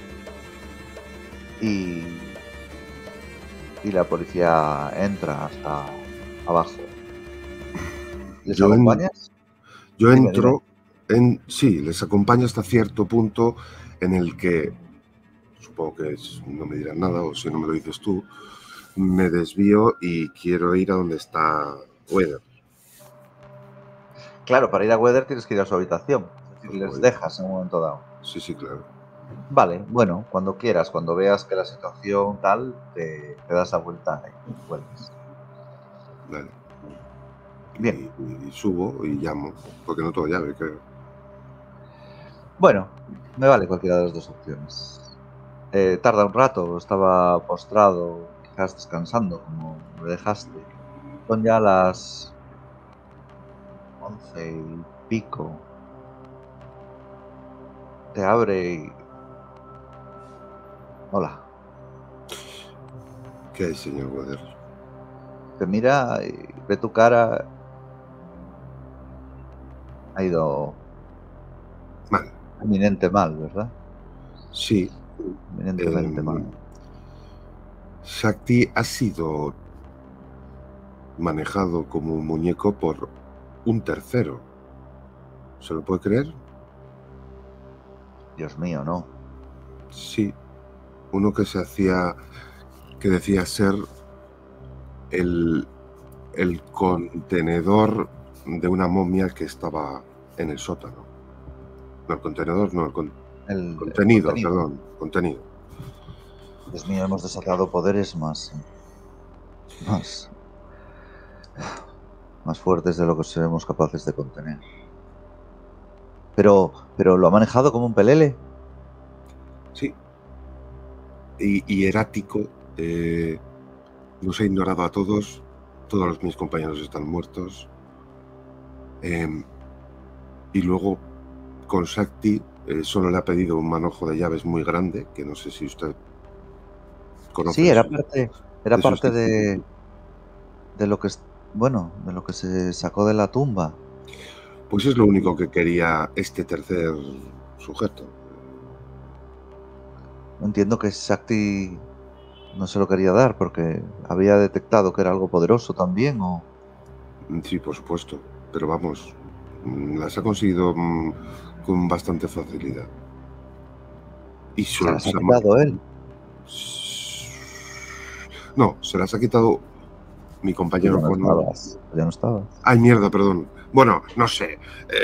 y la policía entra hasta abajo. ¿Les acompañas? Yo Dime, entro sí, les acompaño hasta cierto punto en el que, supongo que no me dirán nada, o si no me lo dices tú, me desvío y quiero ir a donde está Weather. Claro, para ir a Weather tienes que ir a su habitación. Es decir, les Oye. dejas en un momento dado. Sí, claro. Vale, bueno, cuando quieras, cuando veas que la situación tal, te das la vuelta y vuelves. Vale. Bien. Y subo y llamo, porque no tengo llave, creo. Bueno, me vale cualquiera de las dos opciones. Tarda un rato, estaba postrado, quizás descansando, como me dejaste. Son ya las 11 y pico. Te abre y... Hola. ¿Qué hay, señor Weather? Te mira y ve tu cara. Ha ido... Mal. Eminente mal, ¿verdad? Sí. Eminentemente mal. Shakti ha sido manejado como un muñeco por un tercero. ¿Se lo puede creer? Dios mío, no. Sí. Uno que decía ser el contenedor de una momia que estaba en el sótano. No, el contenedor, no, el contenido, perdón, contenido. Dios mío, hemos desatado poderes más fuertes de lo que seremos capaces de contener. Pero lo ha manejado como un pelele. Sí. Y erático. Nos ha ignorado a todos. Todos mis compañeros están muertos. Y luego con Shakti solo le ha pedido un manojo de llaves muy grande, que no sé si usted conoce. Sí, era parte de lo que, bueno, de lo que se sacó de la tumba. Pues es lo único que quería este tercer sujeto. Entiendo que Shakti no se lo quería dar porque había detectado que era algo poderoso también, ¿o? Sí, por supuesto. Pero vamos, las ha conseguido con bastante facilidad. Y ¿Se las ha quitado él? No, se las ha quitado mi compañero. Ya no estabas. Ay, mierda, perdón. Bueno, no sé.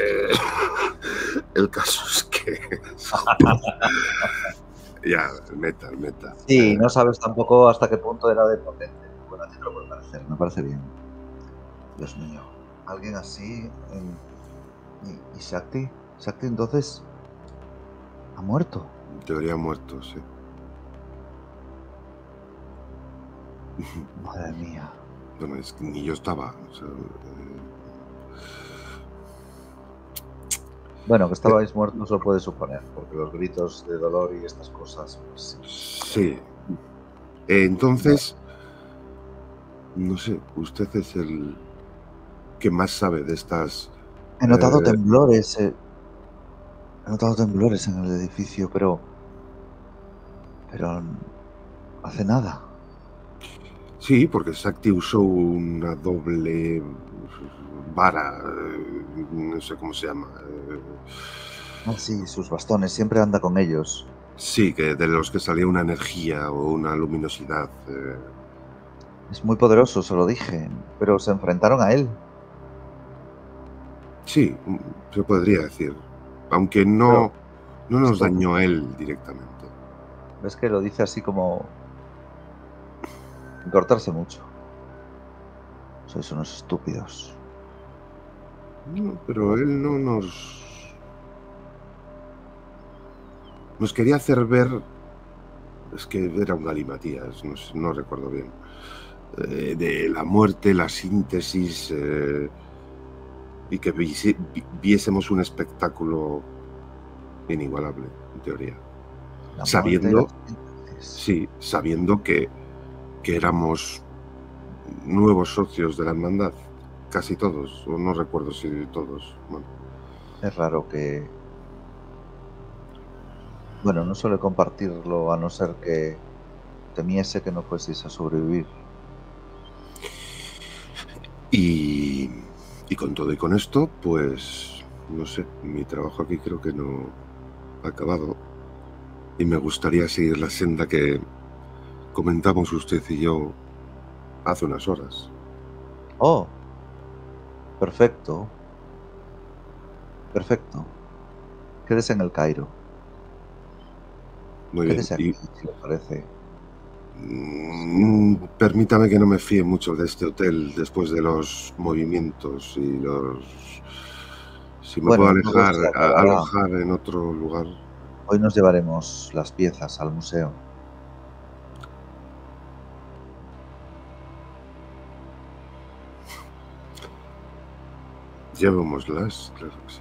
El caso es que... Ya, meta. Sí, no sabes tampoco hasta qué punto era de potente. Bueno, así te lo puede parecer, me parece bien. Dios mío, alguien así... ¿Y Shakti? ¿Shakti entonces ha muerto? En teoría ha muerto, sí. Madre mía. Bueno, es que ni yo estaba. O sea, Bueno, que estabais muertos lo puede suponer, porque los gritos de dolor y estas cosas, pues sí. Entonces, no sé, usted es el que más sabe de estas... He notado temblores. He notado temblores en el edificio, pero hace nada. Sí, porque Shakti usó una doble vara, no sé cómo se llama. Sí, sus bastones, siempre anda con ellos. Sí, que de los que salía una energía o una luminosidad. Es muy poderoso, se lo dije, pero se enfrentaron a él. Sí, se podría decir. Aunque no nos dañó a él directamente. Ves que lo dice así como... sin cortarse mucho. Sois unos estúpidos. No, pero él no nos quería hacer ver... Es que era un galimatías, no recuerdo bien. De la muerte, la síntesis... y que viésemos un espectáculo inigualable, en teoría. Sabiendo que éramos nuevos socios de la hermandad, casi todos, o no recuerdo si todos. Bueno. Es raro que... Bueno, no suele compartirlo a no ser que temiese que no fueseis a sobrevivir. Y con todo y con esto, pues, no sé, mi trabajo aquí creo que no ha acabado. Y me gustaría seguir la senda que comentamos usted y yo hace unas horas. Oh, perfecto. Perfecto. Quédese en el Cairo. Muy bien. Quédese aquí, si le parece. Permítame que no me fíe mucho de este hotel después de los movimientos y los... Si me puedo alojar en otro lugar. Hoy nos llevaremos las piezas al museo. Llevémoslas, claro que sí.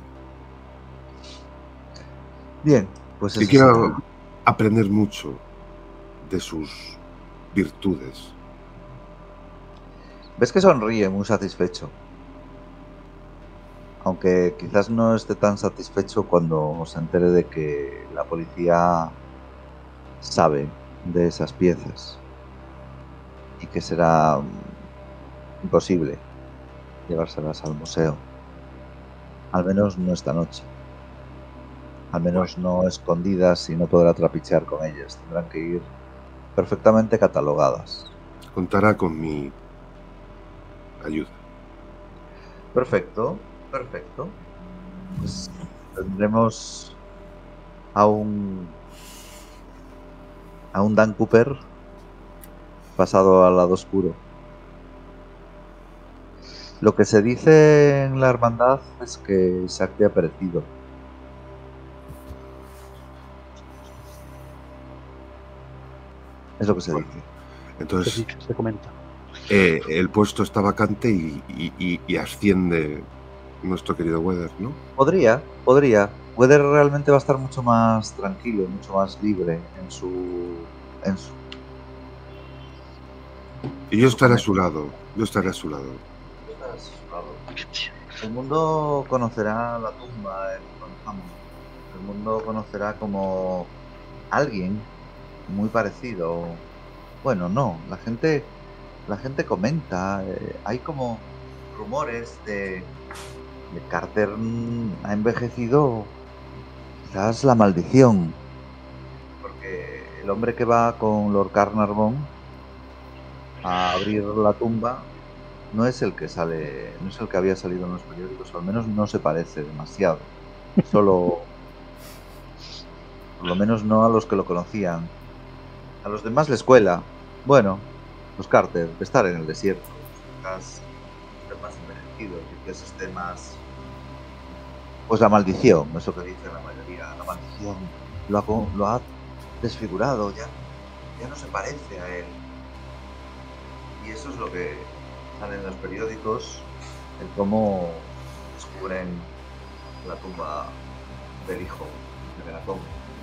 Bien, pues y quiero aprender mucho de sus virtudes. Ves que sonríe muy satisfecho. Aunque quizás no esté tan satisfecho cuando se entere de que la policía sabe de esas piezas y que será imposible llevárselas al museo. Al menos no esta noche. Al menos no escondidas y no podrá trapichear con ellas. Tendrán que ir perfectamente catalogadas. Contará con mi ayuda. Perfecto, perfecto. Pues tendremos a un Dan Cooper pasado al lado oscuro. Lo que se dice en la hermandad es que Isaac te ha perecido. Es lo que se dice. Entonces, se comenta. El puesto está vacante y asciende nuestro querido Weather, ¿no? Podría. Weather realmente va a estar mucho más tranquilo, mucho más libre en su... Y yo estaré a su lado. El mundo conocerá la tumba en Tutankamón. El mundo conocerá como alguien muy parecido. Bueno, no, la gente comenta. Hay como rumores de Carter ha envejecido. Quizás la maldición. Porque el hombre que va con Lord Carnarvon a abrir la tumba no es el que sale, no es el que había salido en los periódicos, o al menos no se parece demasiado. Solo, por lo menos no a los que lo conocían. A los demás les cuela. Bueno, los Carter, de estar en el desierto, quizás estén más envejecidos, quizás esté más... Pues la maldición, eso que dice la mayoría, la maldición lo ha desfigurado, ya no se parece a él. Y eso es lo que sale en los periódicos, el cómo descubren la tumba del hijo de Megatón.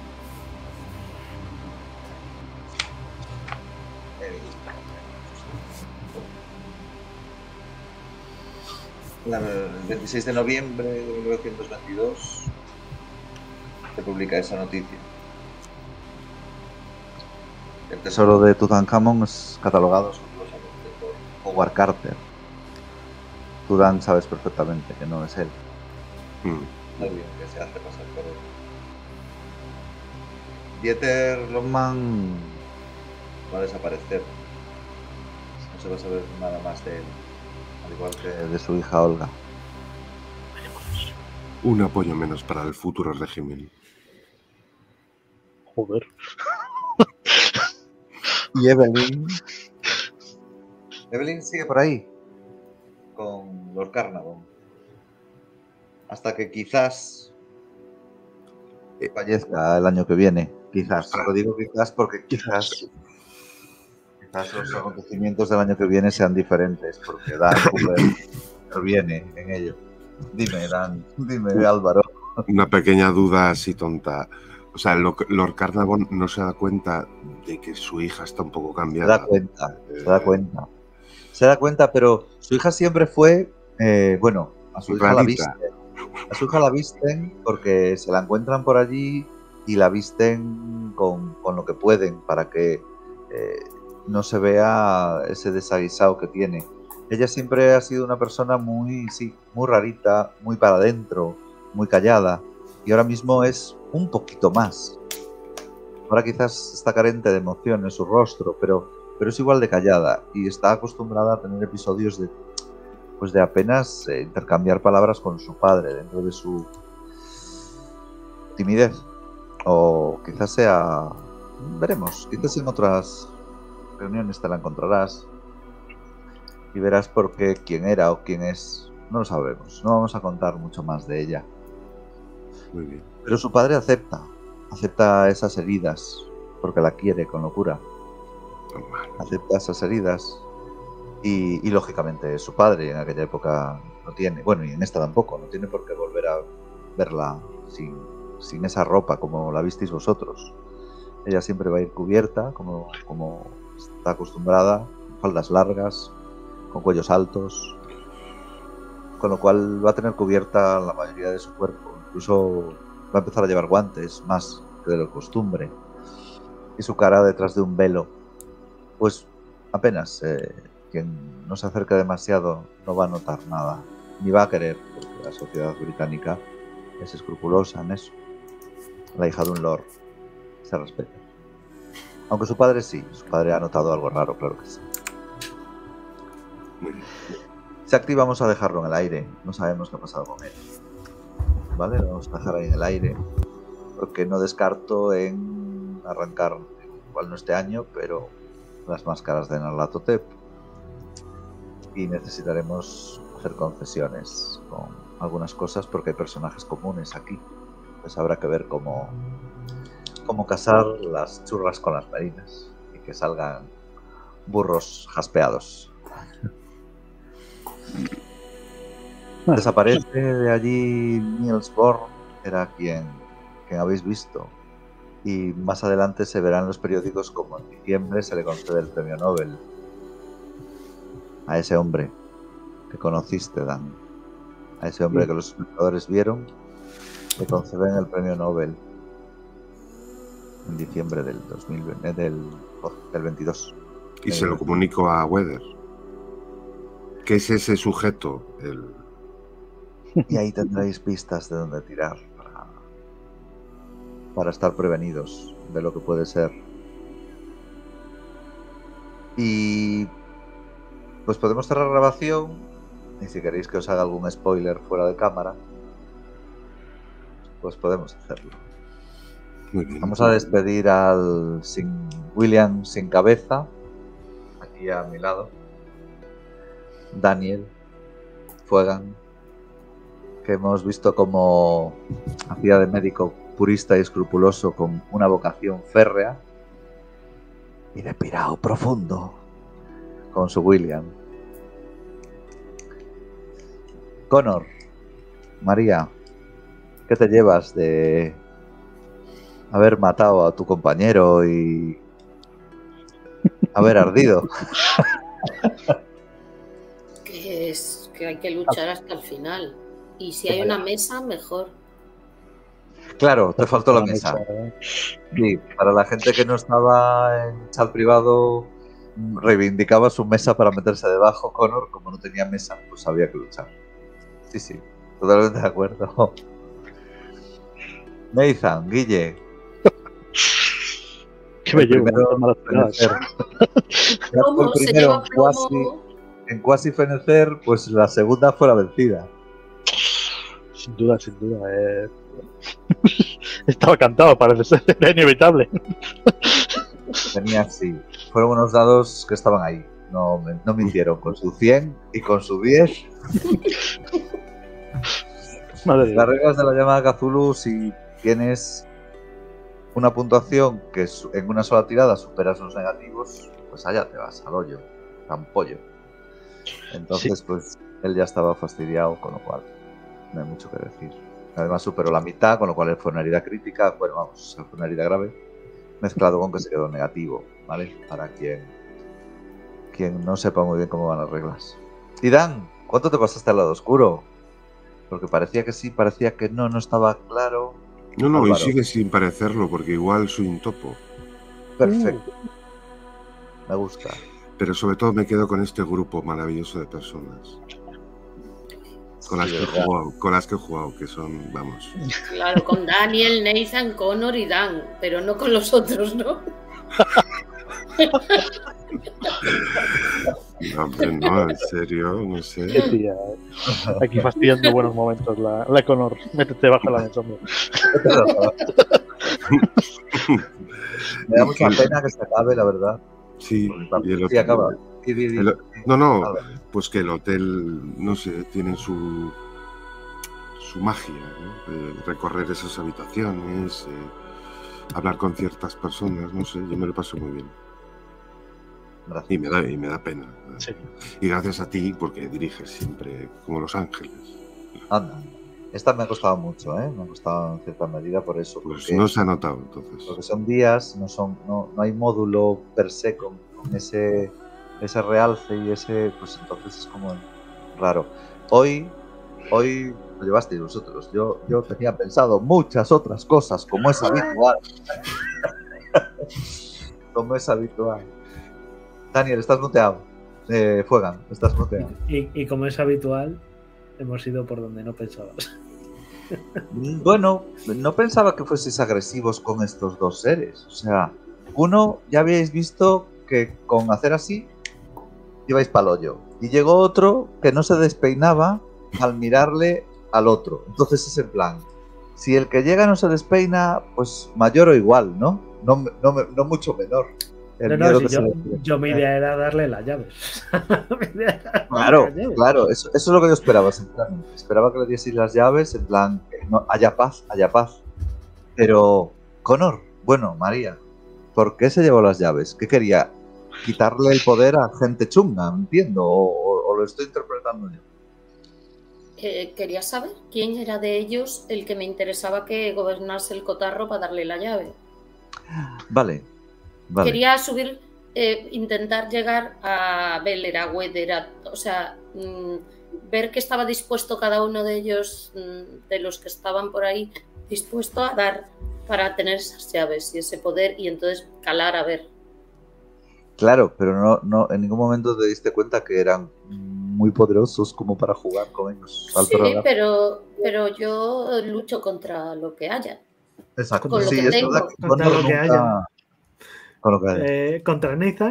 El 26 de noviembre de 1922 se publica esa noticia. El tesoro de Tutankamón es catalogado escrupulosamente por Howard Carter. Tú, Dan, sabes perfectamente que no es él. Alguien que se hace pasar por él. Dieter Longman va a desaparecer. No se va a saber nada más de él. Al igual que de su hija Olga. Un apoyo menos para el futuro régimen. Joder. Y Evelyn. Evelyn sigue por ahí. Con Lord Carnarvon. Hasta que quizás fallezca el año que viene. Quizás. Lo digo quizás porque quizás los acontecimientos del año que viene sean diferentes. Porque Dan interviene en ello. Dime, Dan. Dime, Álvaro. Una pequeña duda así tonta. O sea, Lord Carnarvon no se da cuenta de que su hija está un poco cambiada. Se da cuenta, pero su hija siempre fue, a su hija la visten porque se la encuentran por allí y la visten con lo que pueden para que no se vea ese desaguisado que tiene. Ella siempre ha sido una persona muy rarita, muy para adentro, muy callada, y ahora mismo es un poquito más. Ahora quizás está carente de emoción en su rostro, pero es igual de callada y está acostumbrada a tener episodios de apenas intercambiar palabras con su padre dentro de su timidez. O quizás sea... veremos, quizás en otras reuniones te la encontrarás y verás por qué, quién era o quién es. No lo sabemos, no vamos a contar mucho más de ella. Muy bien. Pero su padre acepta esas heridas porque la quiere con locura. Acepta esas heridas y lógicamente su padre en aquella época no tiene, bueno, y en esta tampoco, no tiene por qué volver a verla sin esa ropa como la visteis vosotros. Ella siempre va a ir cubierta como está acostumbrada, faldas largas, con cuellos altos, con lo cual va a tener cubierta la mayoría de su cuerpo. Incluso va a empezar a llevar guantes más que de lo costumbre, y su cara detrás de un velo, pues apenas quien no se acerque demasiado no va a notar nada, ni va a querer, porque la sociedad británica es escrupulosa en eso. La hija de un lord se respeta. Aunque su padre sí, su padre ha notado algo raro, claro que sí. Si activa, vamos a dejarlo en el aire, no sabemos qué ha pasado con él. ¿Vale? Lo vamos a dejar ahí en el aire, porque no descarto en arrancar, igual no este año, pero las máscaras de Nyarlathotep. Y necesitaremos hacer concesiones con algunas cosas porque hay personajes comunes aquí. Pues habrá que ver cómo casar las churras con las marinas y que salgan burros jaspeados. Desaparece de allí Niels Bohr, era quien habéis visto, y más adelante se verá en los periódicos como en diciembre se le concede el premio Nobel a ese hombre que conociste, Dan, a ese hombre que los espectadores vieron. Le conceden el premio Nobel en diciembre del 2020, del 22. Y se lo comunico a Weather, que es ese sujeto, y ahí tendréis pistas de dónde tirar para estar prevenidos de lo que puede ser. Y pues podemos cerrar grabación, y si queréis que os haga algún spoiler fuera de cámara, pues podemos hacerlo. Muy bien. Vamos a despedir al William sin cabeza, aquí a mi lado, Daniel Fuegan, que hemos visto como hacía de médico purista y escrupuloso con una vocación férrea, y de pirao profundo con su William. Connor, María, ¿qué te llevas de haber matado a tu compañero y haber ardido? Que hay que luchar hasta el final. Y si hay una mesa, mejor. Claro, te faltó la mesa. Sí, para la gente que no estaba en chat privado, reivindicaba su mesa para meterse debajo. Connor, como no tenía mesa, pues había que luchar. Sí, totalmente de acuerdo. Nathan, Guille. ¿Qué me llevo? ¿Cómo se lleva plomo? En Quasi Fenecer, pues la segunda fue la vencida. Sin duda, sin duda. Estaba cantado, parece ser. Era inevitable. Tenía, sí. Fueron unos dados que estaban ahí. No me hicieron con su 100 y con su 10. Madre Las mía. reglas de la llamada Cthulhu, si tienes una puntuación que en una sola tirada superas los negativos, pues allá te vas, al hoyo, tan pollo. Entonces, pues él ya estaba fastidiado, con lo cual no hay mucho que decir. Además superó la mitad, con lo cual fue una herida crítica, bueno, vamos, fue una herida grave, mezclado con que se quedó negativo, ¿vale? Para quien no sepa muy bien cómo van las reglas. Y Dan, ¿cuánto te pasaste al lado oscuro? Porque parecía que sí, parecía que no estaba claro. No, y Álvaro. sigue sin parecerlo, porque igual soy un topo. Perfecto. Me gusta. Pero sobre todo me quedo con este grupo maravilloso de personas. Con las, Sí, que he jugado, que son, vamos. Claro, con Daniel, Nathan, Connor y Dan, pero no con los otros, ¿no? No, hombre, no, en serio, no Qué sé. tía. Aquí fastidiando buenos momentos. La Connor. Métete bajo la mesa, hombre. Me da mucha pena que se acabe, la verdad. Sí, y el Sí, hotel, acaba. no, pues que el hotel, no sé, tiene su magia, ¿no? Recorrer esas habitaciones, hablar con ciertas personas, no sé, yo me lo paso muy bien. Gracias. Y me da pena. Sí. Y gracias a ti, porque diriges siempre como Los Ángeles. Anda. Esta me ha costado mucho, ¿eh? Me ha costado en cierta medida por eso. Pues Porque, no se ha notado entonces. porque son días, no hay módulo per se con ese realce y ese, pues entonces es como raro. Hoy lo llevasteis vosotros. Yo tenía pensado muchas otras cosas, como es habitual. Como es habitual. Daniel, estás muteado. Fuegan, estás muteado. Y como es habitual, hemos ido por donde no pensabas. Bueno, no pensaba que fueseis agresivos con estos dos seres. O sea, uno ya habíais visto que con hacer así ibais pa'l hoyo. Y llegó otro que no se despeinaba al mirarle al otro. Entonces es en plan, si el que llega no se despeina, pues mayor o igual, ¿no? No mucho menor. El No, miedo si que se le- yo mi idea era darle las llaves. Mi idea era darle Claro, las llaves. claro, eso es lo que yo esperaba, sinceramente. Esperaba que le dieseis las llaves, en plan, no, haya paz, haya paz. Pero, Connor, bueno, María, ¿por qué se llevó las llaves? ¿Qué quería? ¿Quitarle el poder a gente chunga? Entiendo, o lo estoy interpretando yo. Quería saber quién era de ellos el que me interesaba que gobernase el cotarro para darle la llave. Vale. Quería subir, intentar llegar a Beleragued, o sea, ver que estaba dispuesto cada uno de ellos, de los que estaban por ahí, dispuesto a dar para tener esas llaves y ese poder y entonces calar a ver. Claro, pero no en ningún momento te diste cuenta que eran muy poderosos como para jugar con ellos. Sí, pero yo lucho contra lo que haya. Exacto, con lo sí, que es tengo. verdad que Contra Connor lo que nunca- haya. Con lo que haya. Contra Nathan.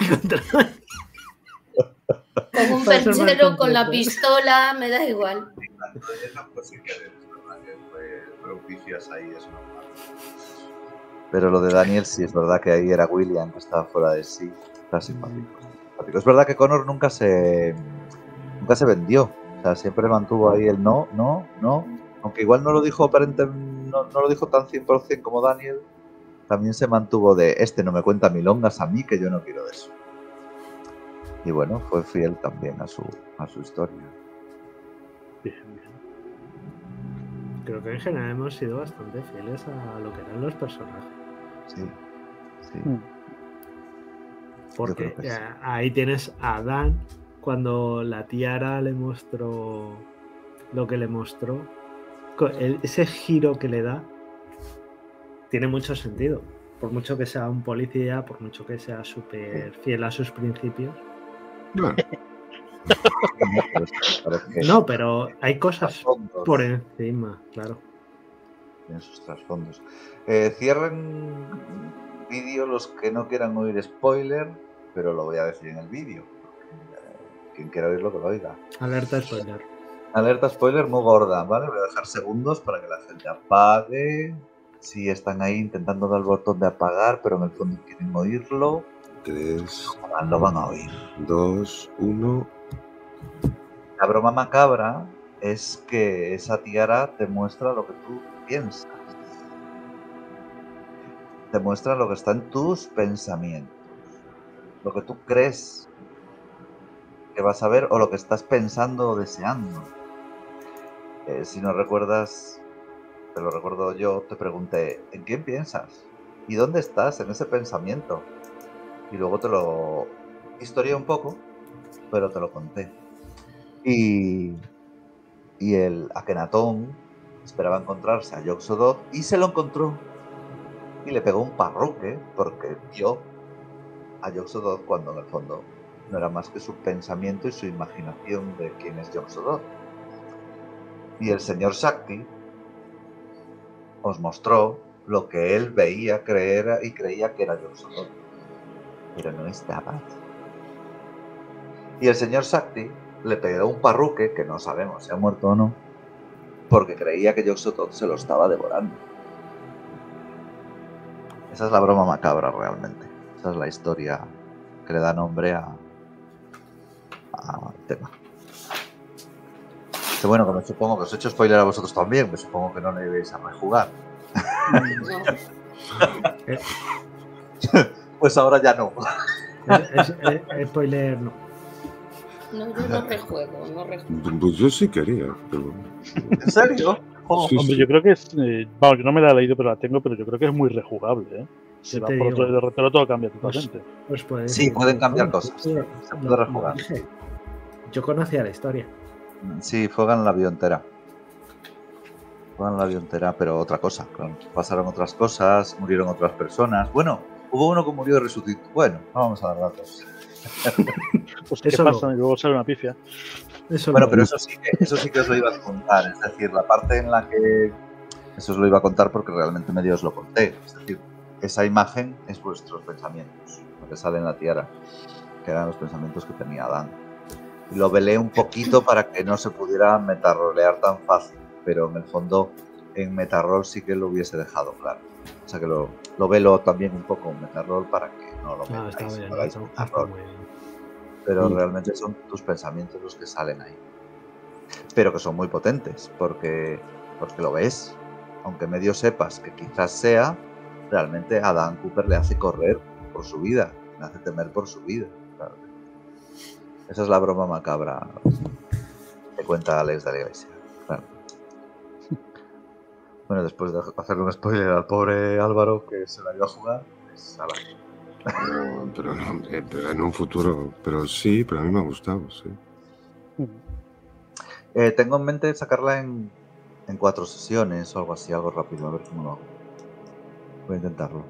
Con un Para ser más perchero, con la completo. pistola, me da igual. Pero lo de Daniel sí es verdad que ahí era William, que estaba fuera de sí. Está simpático. Es verdad que Connor nunca se vendió. O sea, siempre mantuvo ahí el no. Aunque igual no lo dijo no lo dijo tan 100% como Daniel. También se mantuvo de no me cuenta milongas a mí, que yo no quiero de eso. Y bueno, fue fiel también a su historia. Bien, bien. Creo que en general hemos sido bastante fieles a lo que eran los personajes. Sí. Porque creo que sí. ahí tienes a Dan cuando la tiara le mostró lo que le mostró. Ese giro que le da tiene mucho sentido. Por mucho que sea un policía, por mucho que sea súper fiel a sus principios. Bueno, No, pero hay cosas Trasfondos. por encima, claro. Tiene sus trasfondos. Cierren vídeo los que no quieran oír spoiler, pero lo voy a decir en el vídeo. Quien quiera oírlo, que lo oiga. Alerta spoiler. Alerta spoiler muy gorda, ¿vale? Voy a dejar segundos para que la gente apague. Si están ahí intentando dar el botón de apagar, pero en el fondo quieren oírlo. 3, Lo van a oír. 2, 1. La broma macabra es que esa tiara te muestra lo que tú piensas. Te muestra lo que está en tus pensamientos. Lo que tú crees que vas a ver o lo que estás pensando o deseando. Si no recuerdas, te lo recuerdo yo, te pregunté, ¿en quién piensas? ¿Y dónde estás en ese pensamiento? Y luego te lo historié un poco, pero te lo conté. Y el Akenatón esperaba encontrarse a Yog-Sothoth y se lo encontró. Y le pegó un parruque porque vio a Yog-Sothoth cuando en el fondo no era más que su pensamiento y su imaginación de quién es Yog-Sothoth. Y el señor Shakti os mostró lo que él veía, creía que era Yog-Sothoth, pero no estaba. Y el señor Shakti le pegó un parruque, que no sabemos si ha muerto o no, porque creía que Yog-Sothoth se lo estaba devorando. Esa es la broma macabra realmente. Esa es la historia que le da nombre al tema. Que bueno, que me supongo que os he hecho spoiler a vosotros también, me supongo que no le ibais a rejugar. Pues ahora ya no. Spoiler no. No, yo no rejuego, no rejuego. Pues yo sí quería, pero... ¿En serio? Oh, Sí, Hombre, sí. yo creo que es. Vamos, yo no me la he leído, pero la tengo, pero yo creo que es muy rejugable, ¿eh? Si Yo va te por otro digo, derrotero, todo cambia totalmente. Pues puede Sí, decir, pueden cambiar no, cosas. sí, Se puede rejugar. dije. Yo conocía la historia. Sí, fue en la biontera. Fue en la biontera, pero otra cosa. Claro. Pasaron otras cosas, murieron otras personas. Bueno, hubo uno que murió y resucitó. Bueno, no vamos a dar datos. Pues, ¿qué Eso pasa? no. Y luego sale una pifia. Eso Bueno, no. pero eso sí que os lo iba a contar. Es decir, la parte en la que... Eso os lo iba a contar porque realmente medio os lo conté. Es decir, esa imagen es vuestros pensamientos, lo que sale en la tiara, que eran los pensamientos que tenía Adán. Y lo velé un poquito para que no se pudiera metarrolear tan fácil, pero en el fondo en metarrol sí que lo hubiese dejado claro. O sea que lo velo también un poco en metarrol para que no lo No, está metáis, bien, no hagáis está metarrol. muy bien. Pero realmente son tus pensamientos los que salen ahí. Pero que son muy potentes, porque lo ves. Aunque medio sepas que quizás sea, realmente a Dan Cooper le hace correr por su vida, le hace temer por su vida. Claro. Esa es la broma macabra que cuenta Alex de la Iglesia. Claro. Bueno, después de hacerle un spoiler al pobre Álvaro que se la iba a jugar, pues a la... No, pero no, pero en un futuro. Pero sí, pero a mí me ha gustado, sí. Tengo en mente sacarla en 4 sesiones o algo así, algo rápido, a ver cómo lo hago. Voy a intentarlo.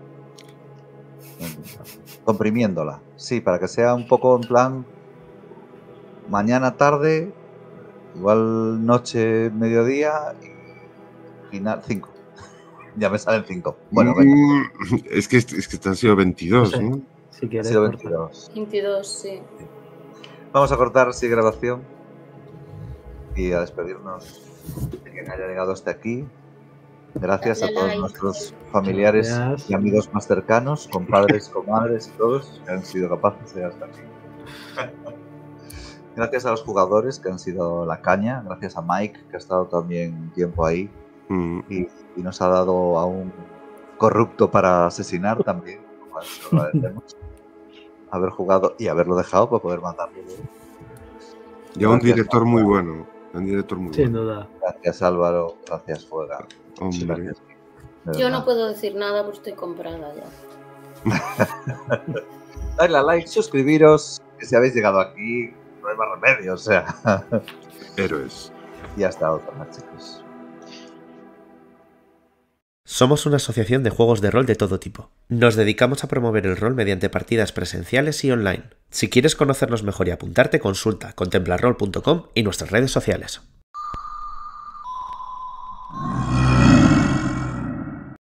Comprimiéndola, sí, para que sea un poco en plan mañana, tarde, igual noche, mediodía y final 5. Ya me salen 5. Bueno, venga. Es que te han sido 22, No sé. ¿no? Si Ha quieres sido cortar. 22. 22, sí. Vamos a cortar así grabación y a despedirnos de quien haya llegado hasta aquí. Gracias a Dale todos like. nuestros familiares Gracias. y amigos más cercanos, compadres, comadres y todos que han sido capaces de llegar hasta aquí. Gracias a los jugadores que han sido la caña, gracias a Mike que ha estado también un tiempo ahí y nos ha dado a un corrupto para asesinar también. Lo agradecemos. Haber jugado y haberlo dejado para poder matarlo. Y a un Gracias, director Álvaro. muy bueno. Un director muy Sin bueno. duda. Gracias Álvaro, gracias Fuega. Hombre. Gracias. De Yo verdad. no puedo decir nada porque estoy comprada ya. Dadle a like, suscribiros, que si habéis llegado aquí, no hay más remedio, o sea. Héroes. Y hasta otra más, chicos. Somos una asociación de juegos de rol de todo tipo. Nos dedicamos a promover el rol mediante partidas presenciales y online. Si quieres conocernos mejor y apuntarte, consulta contemplarrol.com y nuestras redes sociales.